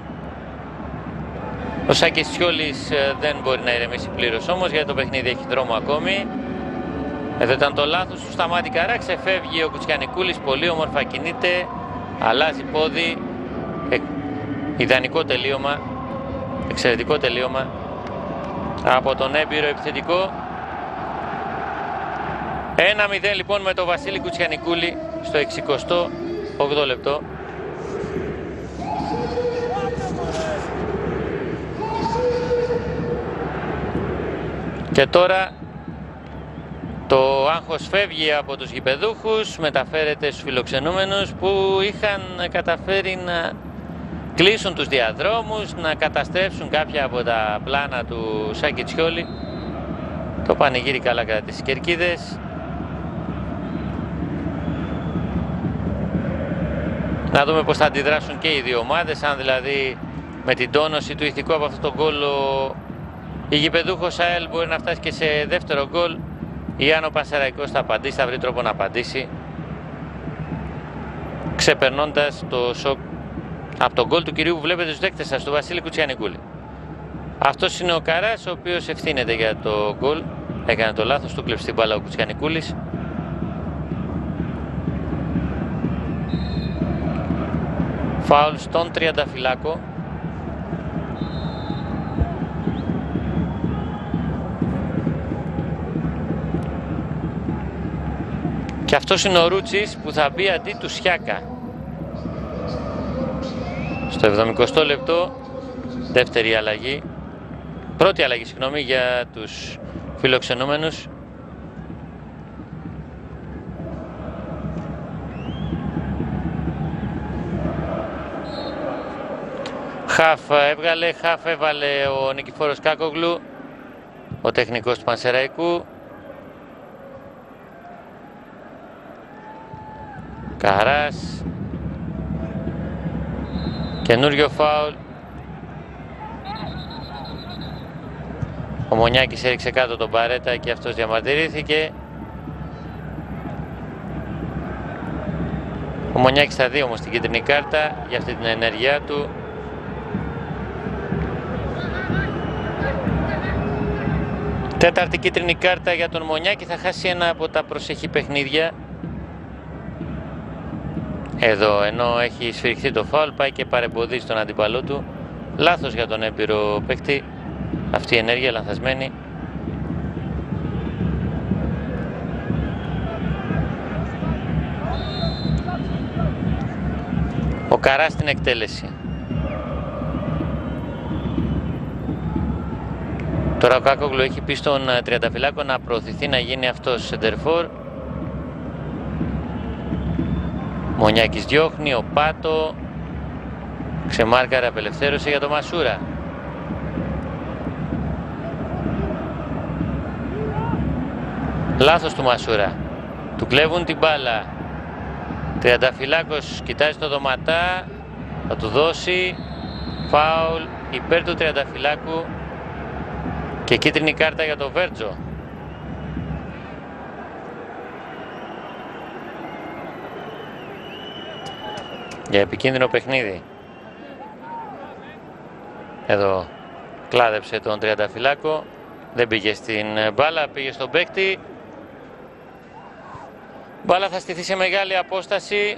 Ο Σάκης Τσιόλης δεν μπορεί να ηρεμήσει πλήρως όμως, γιατί το παιχνίδι έχει δρόμο ακόμη. Εδώ ήταν το λάθος του Σταμάτη Καρά. Ξεφεύγει ο Κουτσιανικούλης, πολύ όμορφα κινείται. Αλλάζει πόδι. Ε, ιδανικό τελείωμα. Εξαιρετικό τελείωμα από τον έμπειρο επιθετικό. ένα μηδέν λοιπόν με τον Βασίλη Κουτσιανικούλη στο εξηκοστό όγδοο λεπτό. Και τώρα το άγχος φεύγει από τους γηπεδούχους, μεταφέρεται στους φιλοξενούμενους που είχαν καταφέρει να κλείσουν τους διαδρόμους, να καταστρέψουν κάποια από τα πλάνα του Σάκη Τσιόλη. Το πανηγύρι καλά κατά τις κερκίδες. Να δούμε πώς θα αντιδράσουν και οι δύο ομάδες, αν δηλαδή με την τόνωση του ηθικού από αυτό το γκολ η γηπεδούχος ΑΕΛ μπορεί να φτάσει και σε δεύτερο γκολ, ή αν ο Πανσεραϊκός θα απαντήσει, θα βρει τρόπο να απαντήσει, ξεπερνώντας το σοκ από τον γκολ του κυρίου που βλέπετε στους δέκτες σας, του Βασίλη Κουτσιανικούλη. Αυτός είναι ο Καράς, ο οποίος ευθύνεται για το γκολ. Έκανε το λάθος, του κλέψει την μπάλα ο Κουτσιανικούλης. Φάουλ στον Τριανταφυλάκο. Και αυτός είναι ο Ρούτσης που θα μπει αντί του Σιάκα. Στο εβδομηκοστό λεπτό, δεύτερη αλλαγή. Πρώτη αλλαγή, συγγνώμη, για τους φιλοξενούμενους. Χαφ έβγαλε, χαφ έβαλε ο Νικηφόρος Κάκογλου, ο τεχνικός του Πανσεραϊκού. Καράς. Καινούριο φάουλ. Ο Μονιάκης έριξε κάτω τον Παρέτα και αυτός διαμαρτυρήθηκε. Ο Μονιάκης θα δει όμως την κίτρινη κάρτα για αυτή την ενέργειά του. Τέταρτη κίτρινη κάρτα για τον Μονιάκη, θα χάσει ένα από τα προσεχή παιχνίδια. Εδώ, ενώ έχει σφυριχθεί το φάουλ, πάει και παρεμποδίζει τον αντίπαλό του. Λάθος για τον έμπειρο παίκτη, αυτή η ενέργεια λανθασμένη. Ο Καράς στην εκτέλεση. Τώρα ο Κάκογλου έχει πει στον τριανταφυλάκο να προωθηθεί να γίνει αυτός σεντερφόρ. Μονιάκης διώχνει, ο Πάτο ξεμάρκαρε, απελευθέρωσε για το Μασούρα. Λάθος του Μασούρα, του κλέβουν την μπάλα. Τριανταφυλάκος κοιτάζει το Δωματά, θα του δώσει φάουλ υπέρ του Τριανταφυλάκου και κίτρινη κάρτα για το Βέρτζο. Για επικίνδυνο παιχνίδι. Εδώ κλάδεψε τον Τριανταφυλάκο, δεν πήγε στην μπάλα, πήγε στον παίκτη. Μπάλα θα στηθεί σε μεγάλη απόσταση.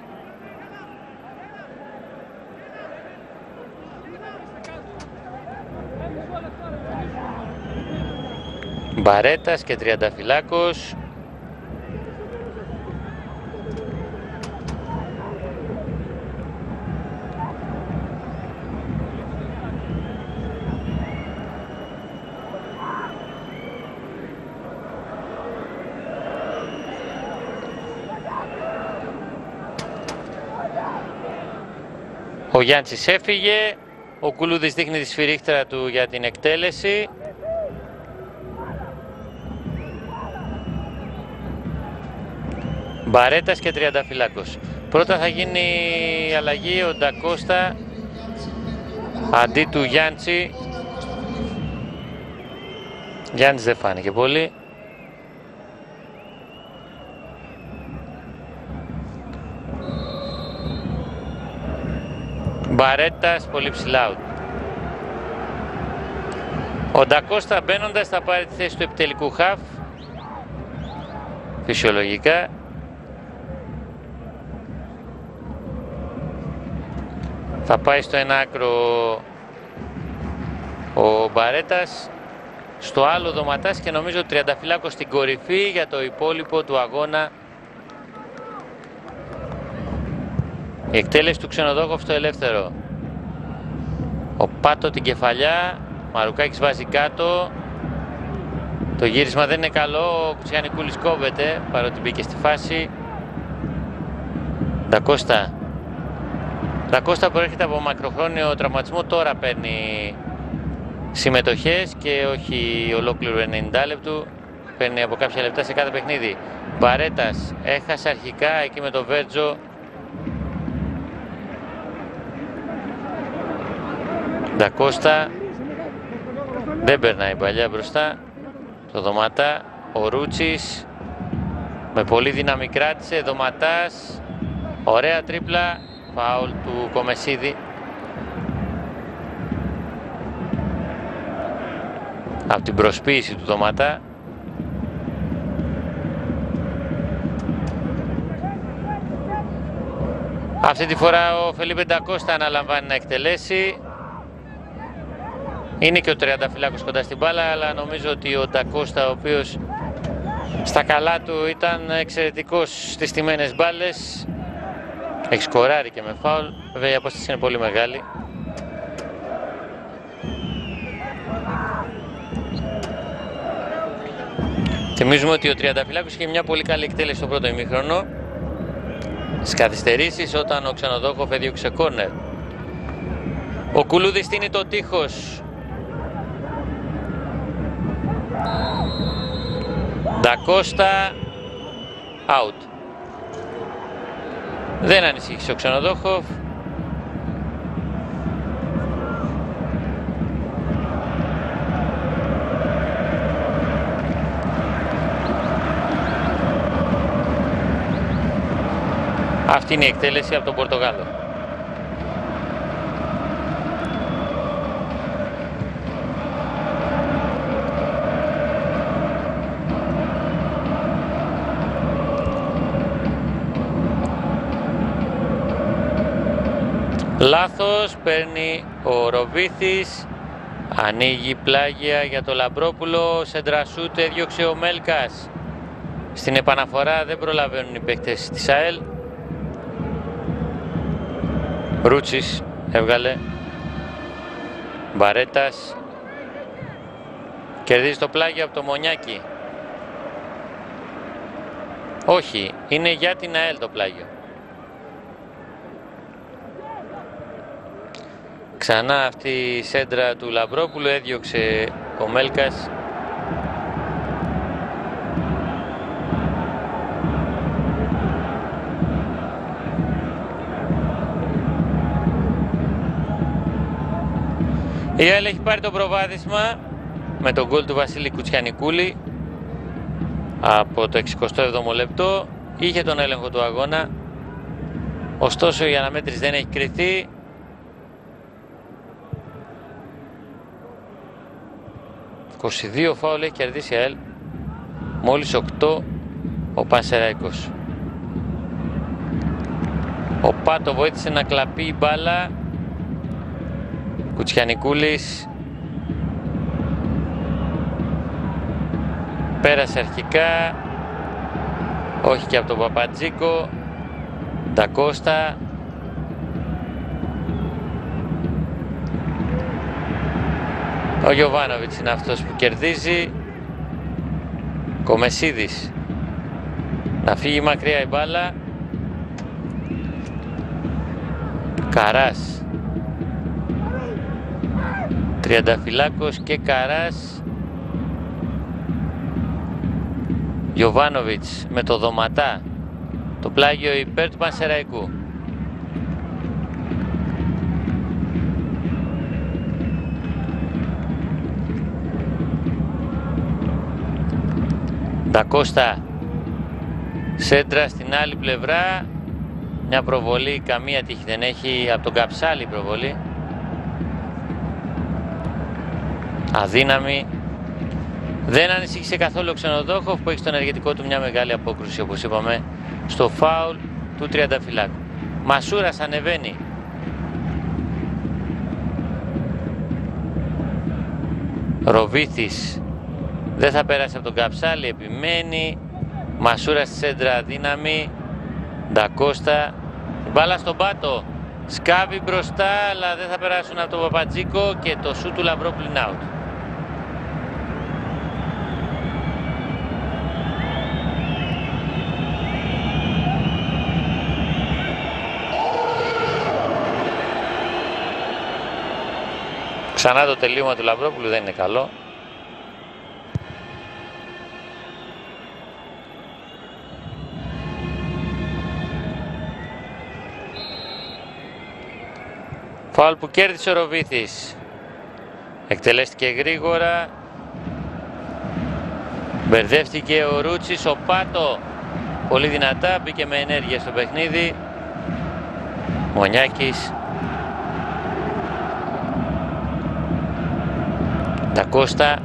Μπαρέτας και Τριανταφυλάκος. Ο Γιάντσης έφυγε, ο Κουλούδης δείχνει τη σφυρίχτρα του για την εκτέλεση. Μπαρέτας και Τριανταφυλάκος. Πρώτα θα γίνει η αλλαγή, ο Ντακώστα αντί του Γιάντσι. Γιάννης δεν φάνηκε πολύ. Μπαρέτας πολύ ψηλά. Ο Ντακώστα μπαίνοντας θα πάρει τη θέση του επιτελικού χαφ. Φυσιολογικά. Θα πάει στο ένα άκρο ο Μπαρέτας, στο άλλο Δωματάς και νομίζω ο Τριανταφυλάκος στην κορυφή για το υπόλοιπο του αγώνα. Η εκτέλεση του Ξενοδόχοφ στο ελεύθερο. Ο Πάτο την κεφαλιά, Μαρουκάκης βάζει κάτω. Το γύρισμα δεν είναι καλό, ο Κουτσιανικούλης κόβεται παρότι μπήκε στη φάση. Ντακώστα. Ντακώστα προέρχεται από μακροχρόνιο τραυματισμό, τώρα παίρνει συμμετοχές και όχι ολόκληρο ενενήντα λεπτού. Παίρνει από κάποια λεπτά σε κάθε παιχνίδι. Μπαρέτας έχασε αρχικά εκεί με το Βέρτζο. Ντακώστα δεν περνάει παλιά μπροστά. Το Δωματά, ο Ρούτσης με πολύ δύναμη κράτησε. Δωματάς, ωραία τρίπλα, φάουλ του Κομεσίδη. Από την προσποίηση του Δωματά. Αυτή τη φορά ο Φελίπε Ντακώστα αναλαμβάνει να εκτελέσει. Είναι και ο Τριανταφυλάκος κοντά στην μπάλα, αλλά νομίζω ότι ο Ντακώστα, ο οποίος στα καλά του ήταν εξαιρετικός στις στημένες μπάλες, έχει σκοράρει και με φάουλ. Βέβαια η απόσταση είναι πολύ μεγάλη. Θυμίζουμε ότι ο Τριανταφυλάκος είχε μια πολύ καλή εκτέλεση στο πρώτο ημίχρονο. Στις καθυστερήσεις όταν ο Ξενοδόχοφ έδιωξε κόρνερ. Ο Κουλούδης στείνει το τείχος. Ντακώστα, out. Δεν ανησύχησε ο Ξενοδόχοφ. Αυτή είναι η εκτέλεση από τον Πορτογάλο. Λάθος, παίρνει ο Ροβίθης. Ανοίγει πλάγια για το Λαμπρόπουλο. Σεντρασούτ έδιωξε ο Μέλκας. Στην επαναφορά δεν προλαβαίνουν οι παίκτες της ΑΕΛ. Ρούτσις έβγαλε. Μπαρέτας. Κερδίζει το πλάγιο από το Μονιάκι. Όχι, είναι για την ΑΕΛ το πλάγιο. Ξανά αυτή η σέντρα του Λαμπρόπουλου, έδιωξε ο Μέλκας. Η ΑΕΛ έχει πάρει το προβάδισμα με τον γκολ του Βασίλη Κουτσιανικούλη από το εξηκοστό έβδομο λεπτό. Είχε τον έλεγχο του αγώνα, ωστόσο η αναμέτρηση δεν έχει κριθεί. είκοσι δύο φάουλ έχει κερδίσει η ΑΕΛ, μόλις οκτώ ο Πανσεραϊκός. Ο Πάτο βοήθησε να κλαπεί η μπάλα. Κουτσιανικούλης πέρασε αρχικά, όχι και από τον Παπατζίκο. Ντακώστα. Ο Γιοβάνοβιτς είναι αυτός που κερδίζει. Κομεσίδης. Να φύγει μακριά η μπάλα. Καράς. Τριανταφυλάκος και Καράς. Γιοβάνοβιτς με το Δωματά. Το πλάγιο υπέρ του Πανσεραϊκού. Ντακώστα. Σέντρα στην άλλη πλευρά. Μια προβολή, καμία τύχη δεν έχει από τον Καψάλη η προβολή. Αδύναμη. Δεν ανησύχησε καθόλου ο Ξενοδόχοφ που έχει στον ενεργητικό του μια μεγάλη απόκρουση, όπως είπαμε, στο φάουλ του τριανταφυλάκου. Μασούρας ανεβαίνει. Ροβίθης δεν θα πέρασε από τον Καψάλη, επιμένει. Μασούρας στη σέντρα αδύναμη. Ντακώστα. Μπάλα στον Πάτο. Σκάβει μπροστά, αλλά δεν θα περάσουν από τον Παπατζίκο και το σούτ του Λαμπρόπουλου είναι out. Ξανά το τελείωμα του Λαμπρόπουλου δεν είναι καλό. Φάουλ που κέρδισε ο Ροβίθης. Εκτελέστηκε γρήγορα. Μπερδεύτηκε ο Ρούτσις. Ο Πάτο πολύ δυνατά μπήκε με ενέργεια στο παιχνίδι. Μονιάκης. Ντακώστα.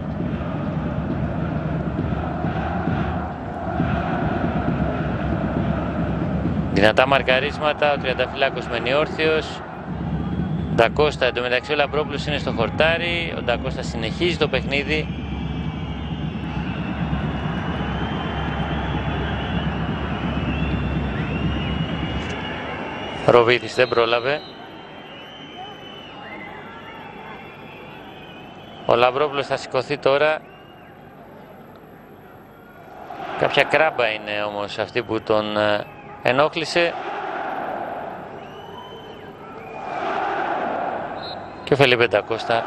Δυνατά μαρκαρίσματα. Ο τριανταφυλάκος μένει όρθιος. Ντακώστα, εντωμεταξύ ο Λαμπρόπουλος είναι στο χορτάρι. Ο Ντακώστα συνεχίζει το παιχνίδι. Ροβίθης δεν πρόλαβε. Ο Λαμπρόπουλος θα σηκωθεί τώρα. Κάποια κράμπα είναι όμως αυτή που τον ενόχλησε. Και ο Φελίπε Ντακώστα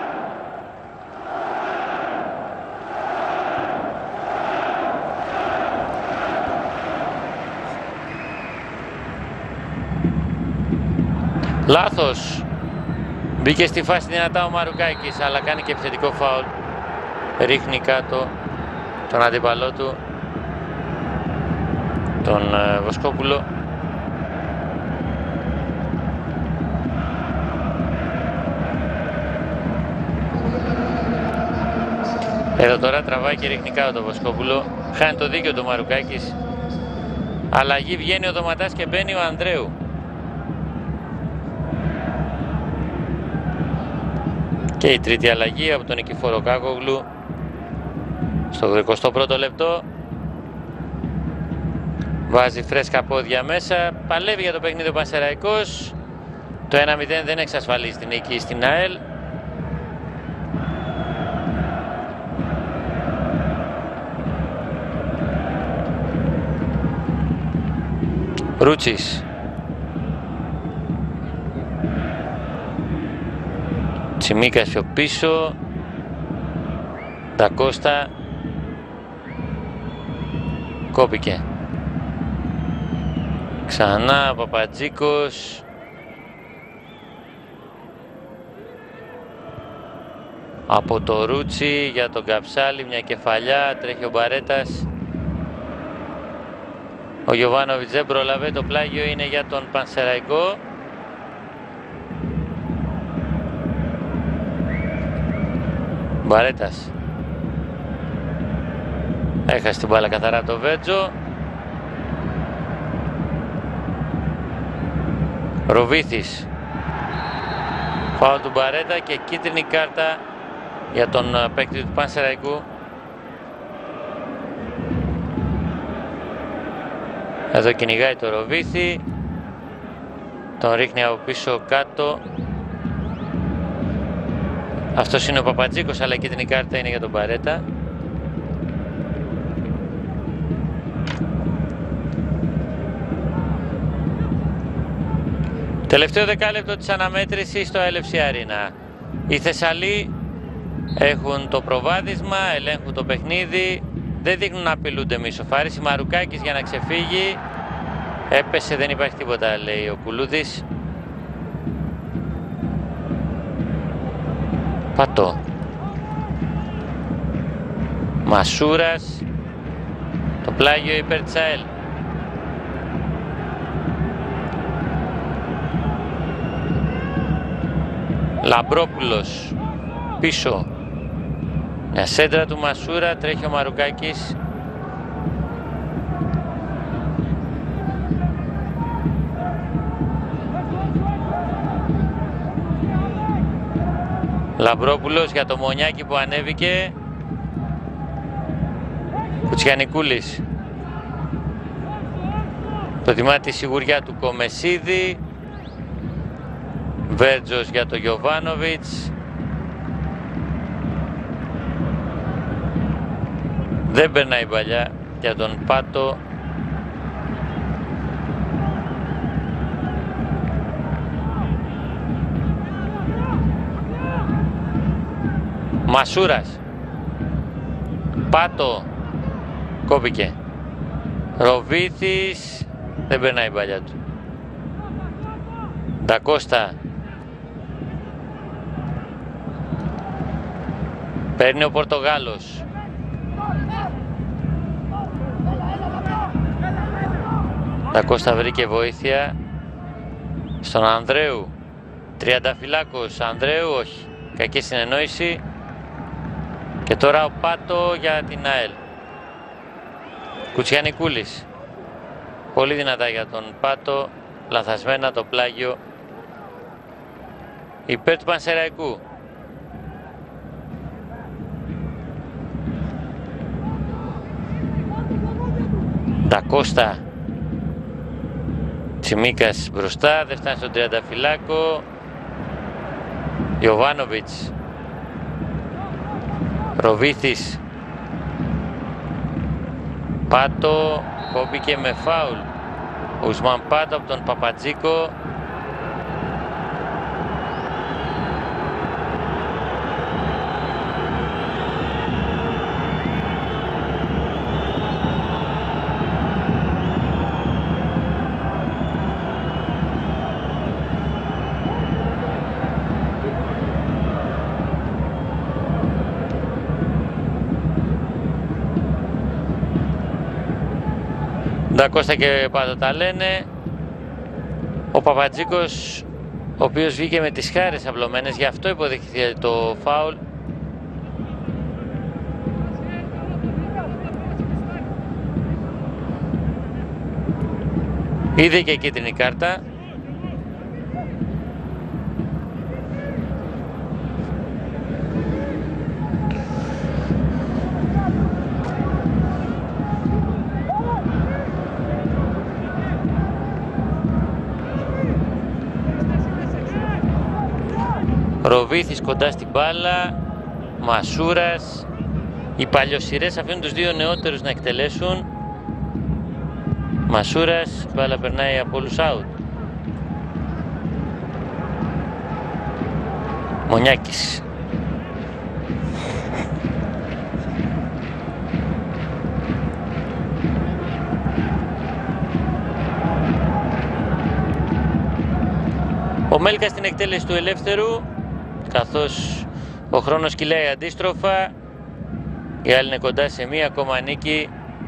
λάθος. Μπήκε στη φάση δυνατά ο Μαρουκάκης, αλλά κάνει και επιθετικό φάουλ. Ρίχνει κάτω τον αντίπαλό του, τον ε, Βοσκόπουλο. Εδώ τώρα τραβάει και ρίχνει κάτω το Βοσκόπουλο. Χάνει το δίκιο του Μαρουκάκης. Αλλαγή, βγαίνει ο Δωματάς και μπαίνει ο Ανδρέου. Και η τρίτη αλλαγή από τον Νικηφόρο Κάκογλου στο εικοστό πρώτο λεπτό. Βάζει φρέσκα πόδια μέσα, παλεύει για το παιχνίδι ο Πανσεραϊκός. Το ένα μηδέν δεν εξασφαλίζει την νίκη στην ΑΕΛ. Ρούτσις. Τσιμίκας πιο πίσω. Ντακώστα. Κόπηκε. Ξανά Παπατζίκος. Από το Ρούτσι για τον Καψάλη, μια κεφαλιά, τρέχει ο Μπαρέτας. Ο Γιωβάνοβιτς δεν πρόλαβε, το πλάγιο είναι για τον Πανσεραϊκό. Μπαρέτας. Έχασε την μπάλα καθαρά το Βέτζο. Ροβίθης. Φάουλ του Μπαρέτα και κίτρινη κάρτα για τον παίκτη του Πανσεραϊκού. Εδώ κυνηγάει το Ροβίθι. Τον ρίχνει από πίσω κάτω. Αυτός είναι ο Παπατζίκος, αλλά η κίτρινη κάρτα είναι για τον Μπαρέτα. Τελευταίο δεκάλεπτο της αναμέτρησης στο ελ εφ σι Arena. Οι Θεσσαλοί έχουν το προβάδισμα, ελέγχουν το παιχνίδι, δεν δείχνουν να απειλούνται με ισοφάριση. Μαρουκάκης για να ξεφύγει, έπεσε, δεν υπάρχει τίποτα, λέει ο Κουλούδης. Πατώ. Μασούρας, το πλάγιο υπέρ της ΑΕΛ. Λαμπρόπουλος πίσω, μια σέντρα του Μασούρα, τρέχει ο Μαρουκάκης. Λαμπρόπουλος για το Μονιάκι που ανέβηκε. Κουτσιανικούλης προτιμά τη σιγουριά του Κομεσίδη. Βέρτζος για το Γιωβάνοβιτς. Δεν περνάει παλιά για τον Πάτο. Μασούρας. Πάτο. Κόπηκε. Ροβίθης. Δεν περνάει παλιά του. Ντακώστα. Παίρνει ο Πορτογάλος. Ντακώστα βρήκε βοήθεια στον Ανδρέου. Τριανταφυλάκος. Ανδρέου, όχι. Κακή συνεννόηση. Και τώρα ο Πάτο για την ΑΕΛ. Κουτσιανικούλης. Πολύ δυνατά για τον Πάτο. Λαθασμένα το πλάγιο υπέρ του Πανσεραϊκού. Ντακώστα. Τσιμίκας μπροστά, δεν φτάνει στον Τριανταφυλάκο. Γιωβάνοβιτς. Ροβίθης. Πάτο, κόμπηκε με φάουλ. Ο Ουσμάν Πάτο από τον Παπατζίκο. Ντακώστα και Πάτο τα λένε. Ο Παπατζίκος, ο οποίος βγήκε με τις χάρες απλωμένες, γι' αυτό υποδείχθηκε το φάουλ. Είδε και κίτρινη κάρτα. Ροβίθης κοντά στην μπάλα, Μασούρας. Οι παλιοσιρές αφήνουν τους δύο νεότερους να εκτελέσουν. Μασούρας, μπάλα περνάει από όλους out. Μονιάκης. Ο Μέλκας στην εκτέλεση του ελεύθερου, καθώς ο χρόνος κυλάει αντίστροφα. Οι άλλοι είναι κοντά σε μία ακόμα νίκη.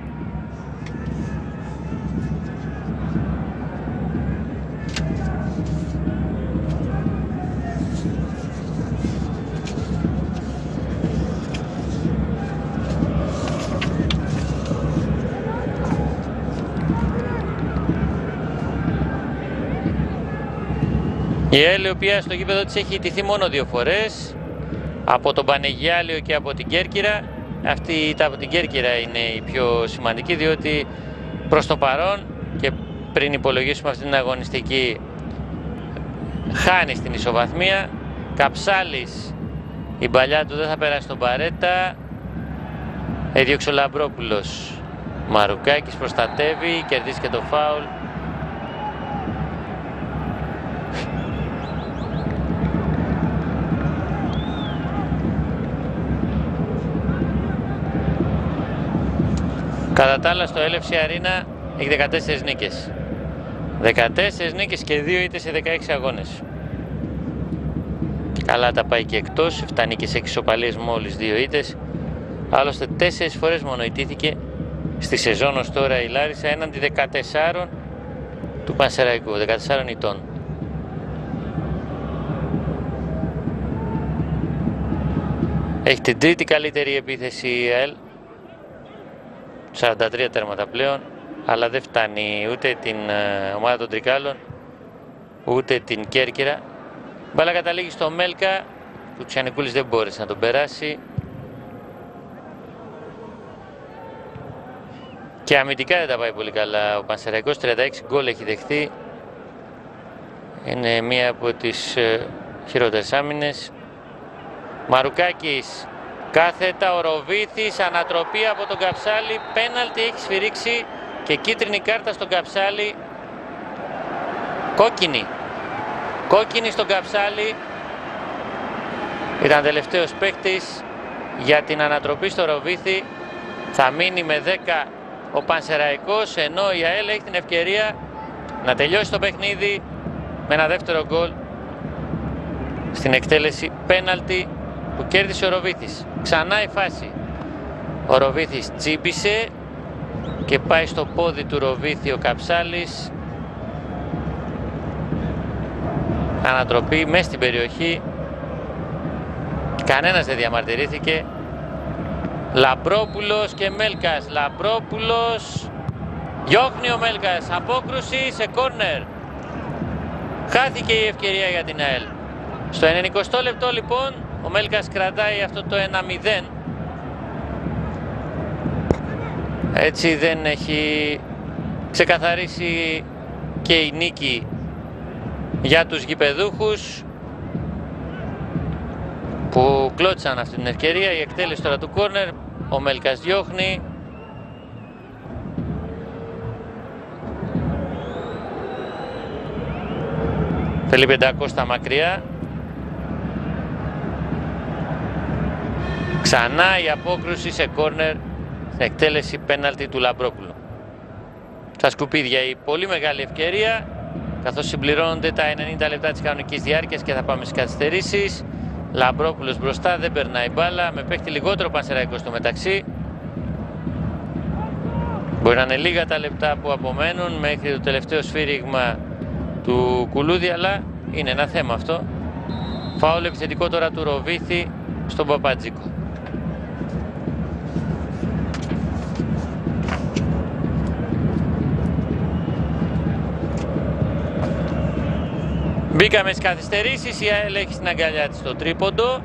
Η ΕΛ, η οποία στο γήπεδο της έχει ιτηθεί μόνο δύο φορές, από τον Πανεγιάλιο και από την Κέρκυρα. Αυτή η ήττα από την Κέρκυρα είναι η πιο σημαντική, διότι προς το παρόν και πριν υπολογίσουμε αυτή την αγωνιστική, χάνει στην ισοβαθμία. Καψάλης, η παλιά του δεν θα περάσει τον Παρέτα. Έδιωξε ο Λαμπρόπουλος. Μαρουκάκης προστατεύει, κερδίζει και το φάουλ. Κατά τα άλλα, στο Ελ Εφ Σι Arena έχει δεκατέσσερις νίκες. δεκατέσσερις νίκες και δύο ήττες σε δεκαέξι αγώνες. Καλά τα πάει και εκτός, επτά νίκες, έξι ισοπαλίες, μόλις δύο ήττες. Άλλωστε τέσσερις φορές μόνο ηττήθηκε στη σεζόν ως τώρα η Λάρισα, έναντι δεκατεσσάρων του Πανσεραϊκού, δεκατεσσάρων ηττών. Έχει την τρίτη καλύτερη επίθεση η ΕΛ, σαράντα τρία τέρματα πλέον, αλλά δεν φτάνει ούτε την ομάδα των Τρικάλων ούτε την Κέρκυρα. Μπάλα καταλήγει στο Μέλκα, που Τσιανικούλης δεν μπόρεσε να τον περάσει. Και αμυντικά δεν τα πάει πολύ καλά ο Πανσεραϊκός, τριάντα έξι γκολ έχει δεχθεί. Είναι μία από τις χειρότερες άμυνες. Μαρουκάκης, κάθετα, ο Ροβίθης, ανατροπή από τον Καψάλη, πέναλτι έχει σφυρίξει και κίτρινη κάρτα στον Καψάλη. Κόκκινη. Κόκκινη στον Καψάλη. Ήταν τελευταίος παίκτης για την ανατροπή στο Ροβίθη. Θα μείνει με δέκα ο Πανσεραϊκός, ενώ η ΑΕΛ έχει την ευκαιρία να τελειώσει το παιχνίδι με ένα δεύτερο γκολ στην εκτέλεση πέναλτι που κέρδισε ο Ροβίθης. Ξανά η φάση. Ο Ροβίθης τσίπησε και πάει στο πόδι του Ροβίθη ο Καψάλης. Ανατροπή μέσα στην περιοχή. Κανένας δεν διαμαρτυρήθηκε. Λαμπρόπουλος και Μέλκας. Λαμπρόπουλος. Διώχνει ο Μέλκας. Απόκρουση σε κόρνερ. Χάθηκε η ευκαιρία για την ΑΕΛ. Στο ενενηκοστό λεπτό λοιπόν ο Μέλκας κρατάει αυτό το ένα μηδέν. Έτσι δεν έχει ξεκαθαρίσει και η νίκη για τους γηπεδούχους που κλώτσαν αυτή την ευκαιρία. Η εκτέλεση τώρα του κόρνερ, ο Μέλκας διώχνει. Φελίπε Ντακώστα μακριά. Ξανά η απόκρουση σε κόρνερ στην εκτέλεση πέναλτι του Λαμπρόπουλου. Στα σκουπίδια η πολύ μεγάλη ευκαιρία, καθώς συμπληρώνονται τα ενενήντα λεπτά της κανονικής διάρκειας και θα πάμε στις καθυστερήσεις. Λαμπρόπουλος μπροστά, δεν περνάει μπάλα, με παίχτη λιγότερο Πανσεραϊκό στο μεταξύ. Μπορεί να είναι λίγα τα λεπτά που απομένουν μέχρι το τελευταίο σφύριγμα του Κουλούδη, αλλά είναι ένα θέμα αυτό. Φάουλ επιθετικό τώρα του Ροβίθη στον Παπατζίκο. Μπήκαμε στις καθυστερήσεις, η ΑΕΛ έχει στην αγκαλιά της το τρίποντο.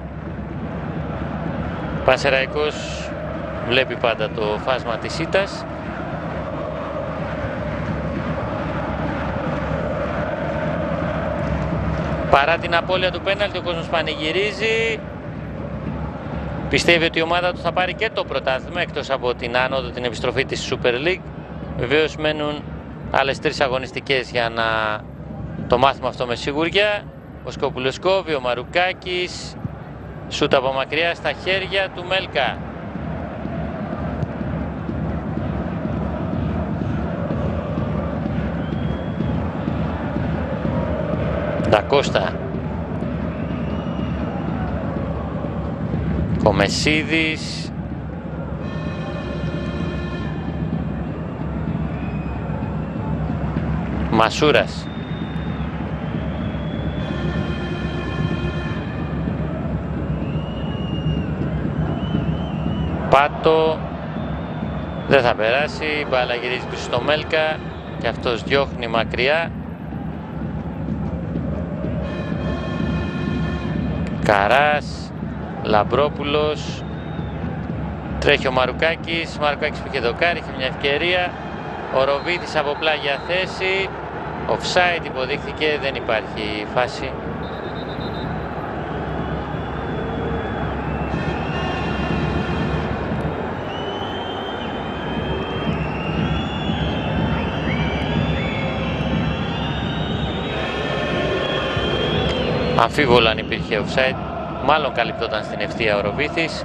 Πανσεραϊκός βλέπει πάντα το φάσμα της ήττας. Παρά την απώλεια του πέναλτι, ο κόσμος πανηγυρίζει. Πιστεύει ότι η ομάδα του θα πάρει και το πρωτάθλημα, εκτός από την άνοδο, την επιστροφή της Super League. Βεβαίως μένουν άλλες τρεις αγωνιστικές για να το μάθουμε αυτό με σιγουριά. Ο Σκόπουλος κόβει, ο Μαρουκάκης, σούτ από μακριά στα χέρια του Μέλκα. Ντακώστα. Κομεσίδης. Μασούρας. Πάτο. Δεν θα περάσει. Η μπάλα γυρίζει πίσω στο Μέλκα και αυτός διώχνει μακριά. Καράς. Λαμπρόπουλος. Τρέχει ο Μαρουκάκης. Μαρουκάκης που είχε δοκάρει, είχε μια ευκαιρία. Ο Ροβίτης από πλάγια θέση. Offside υποδείχθηκε, δεν υπάρχει φάση. Αμφίβολα αν υπήρχε offside. Μάλλον καλυπτόταν στην ευθεία ο Ροβίθης.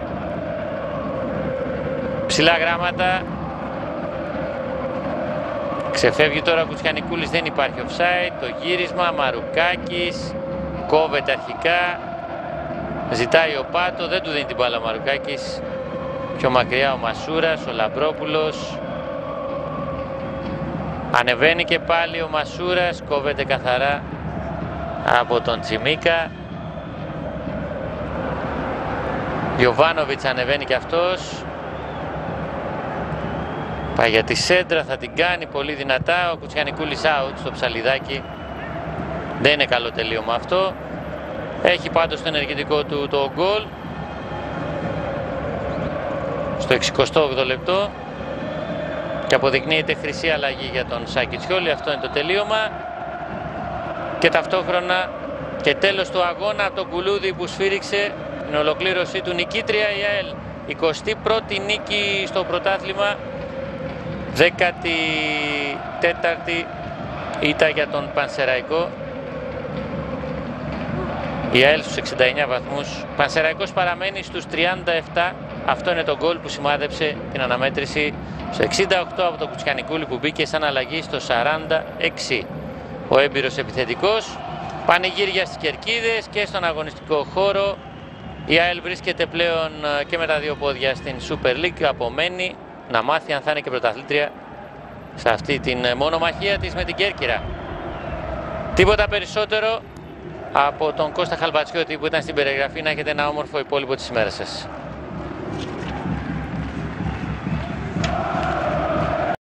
Ψηλά γράμματα. Ξεφεύγει τώρα ο Κουτσιανικούλης, δεν υπάρχει offside. Το γύρισμα, Μαρουκάκης. Κόβεται αρχικά. Ζητάει ο Πάτο, δεν του δίνει την μπάλα ο Μαρουκάκης. Πιο μακριά ο Μασούρας, ο Λαμπρόπουλος. Ανεβαίνει και πάλι ο Μασούρας, κόβεται καθαρά από τον Τσιμίκα. Γιοβάνοβιτς ανεβαίνει και αυτός. Πάει για τη σέντρα, θα την κάνει πολύ δυνατά. Ο Κουτσιανικούλης out στο ψαλιδάκι. Δεν είναι καλό τελείωμα αυτό. Έχει πάντως το ενεργητικό του το γκολ. Στο εξηκοστό όγδοο λεπτό. Και αποδεικνύεται χρυσή αλλαγή για τον Σάκη Τσιόλη. Αυτό είναι το τελείωμα. Και ταυτόχρονα και τέλος του αγώνα το κουλούδι που σφύριξε την ολοκλήρωσή του. Νικήτρια η ΑΕΛ. εικοστή πρώτη νίκη στο πρωτάθλημα. δέκατη τέταρτη ήττα για τον Πανσεραϊκό. Η ΑΕΛ στους εξήντα εννιά βαθμούς. Πανσεραϊκός παραμένει στους τριάντα επτά. Αυτό είναι το γκολ που σημάδεψε την αναμέτρηση στο εξήντα οκτώ από το Κουτσιανικούλη που μπήκε σαν αλλαγή στο σαράντα έξι. Ο έμπειρος επιθετικός. Πανηγύρια στις κερκίδες και στον αγωνιστικό χώρο. Η ΑΕΛ βρίσκεται πλέον και με τα δύο πόδια στην Super League. Απομένει να μάθει αν θα είναι και πρωταθλήτρια σε αυτή την μονομαχία της με την Κέρκυρα. Τίποτα περισσότερο από τον Κώστα Χαλβατσιώτη που ήταν στην περιγραφή. Να έχετε ένα όμορφο υπόλοιπο της ημέρας σας.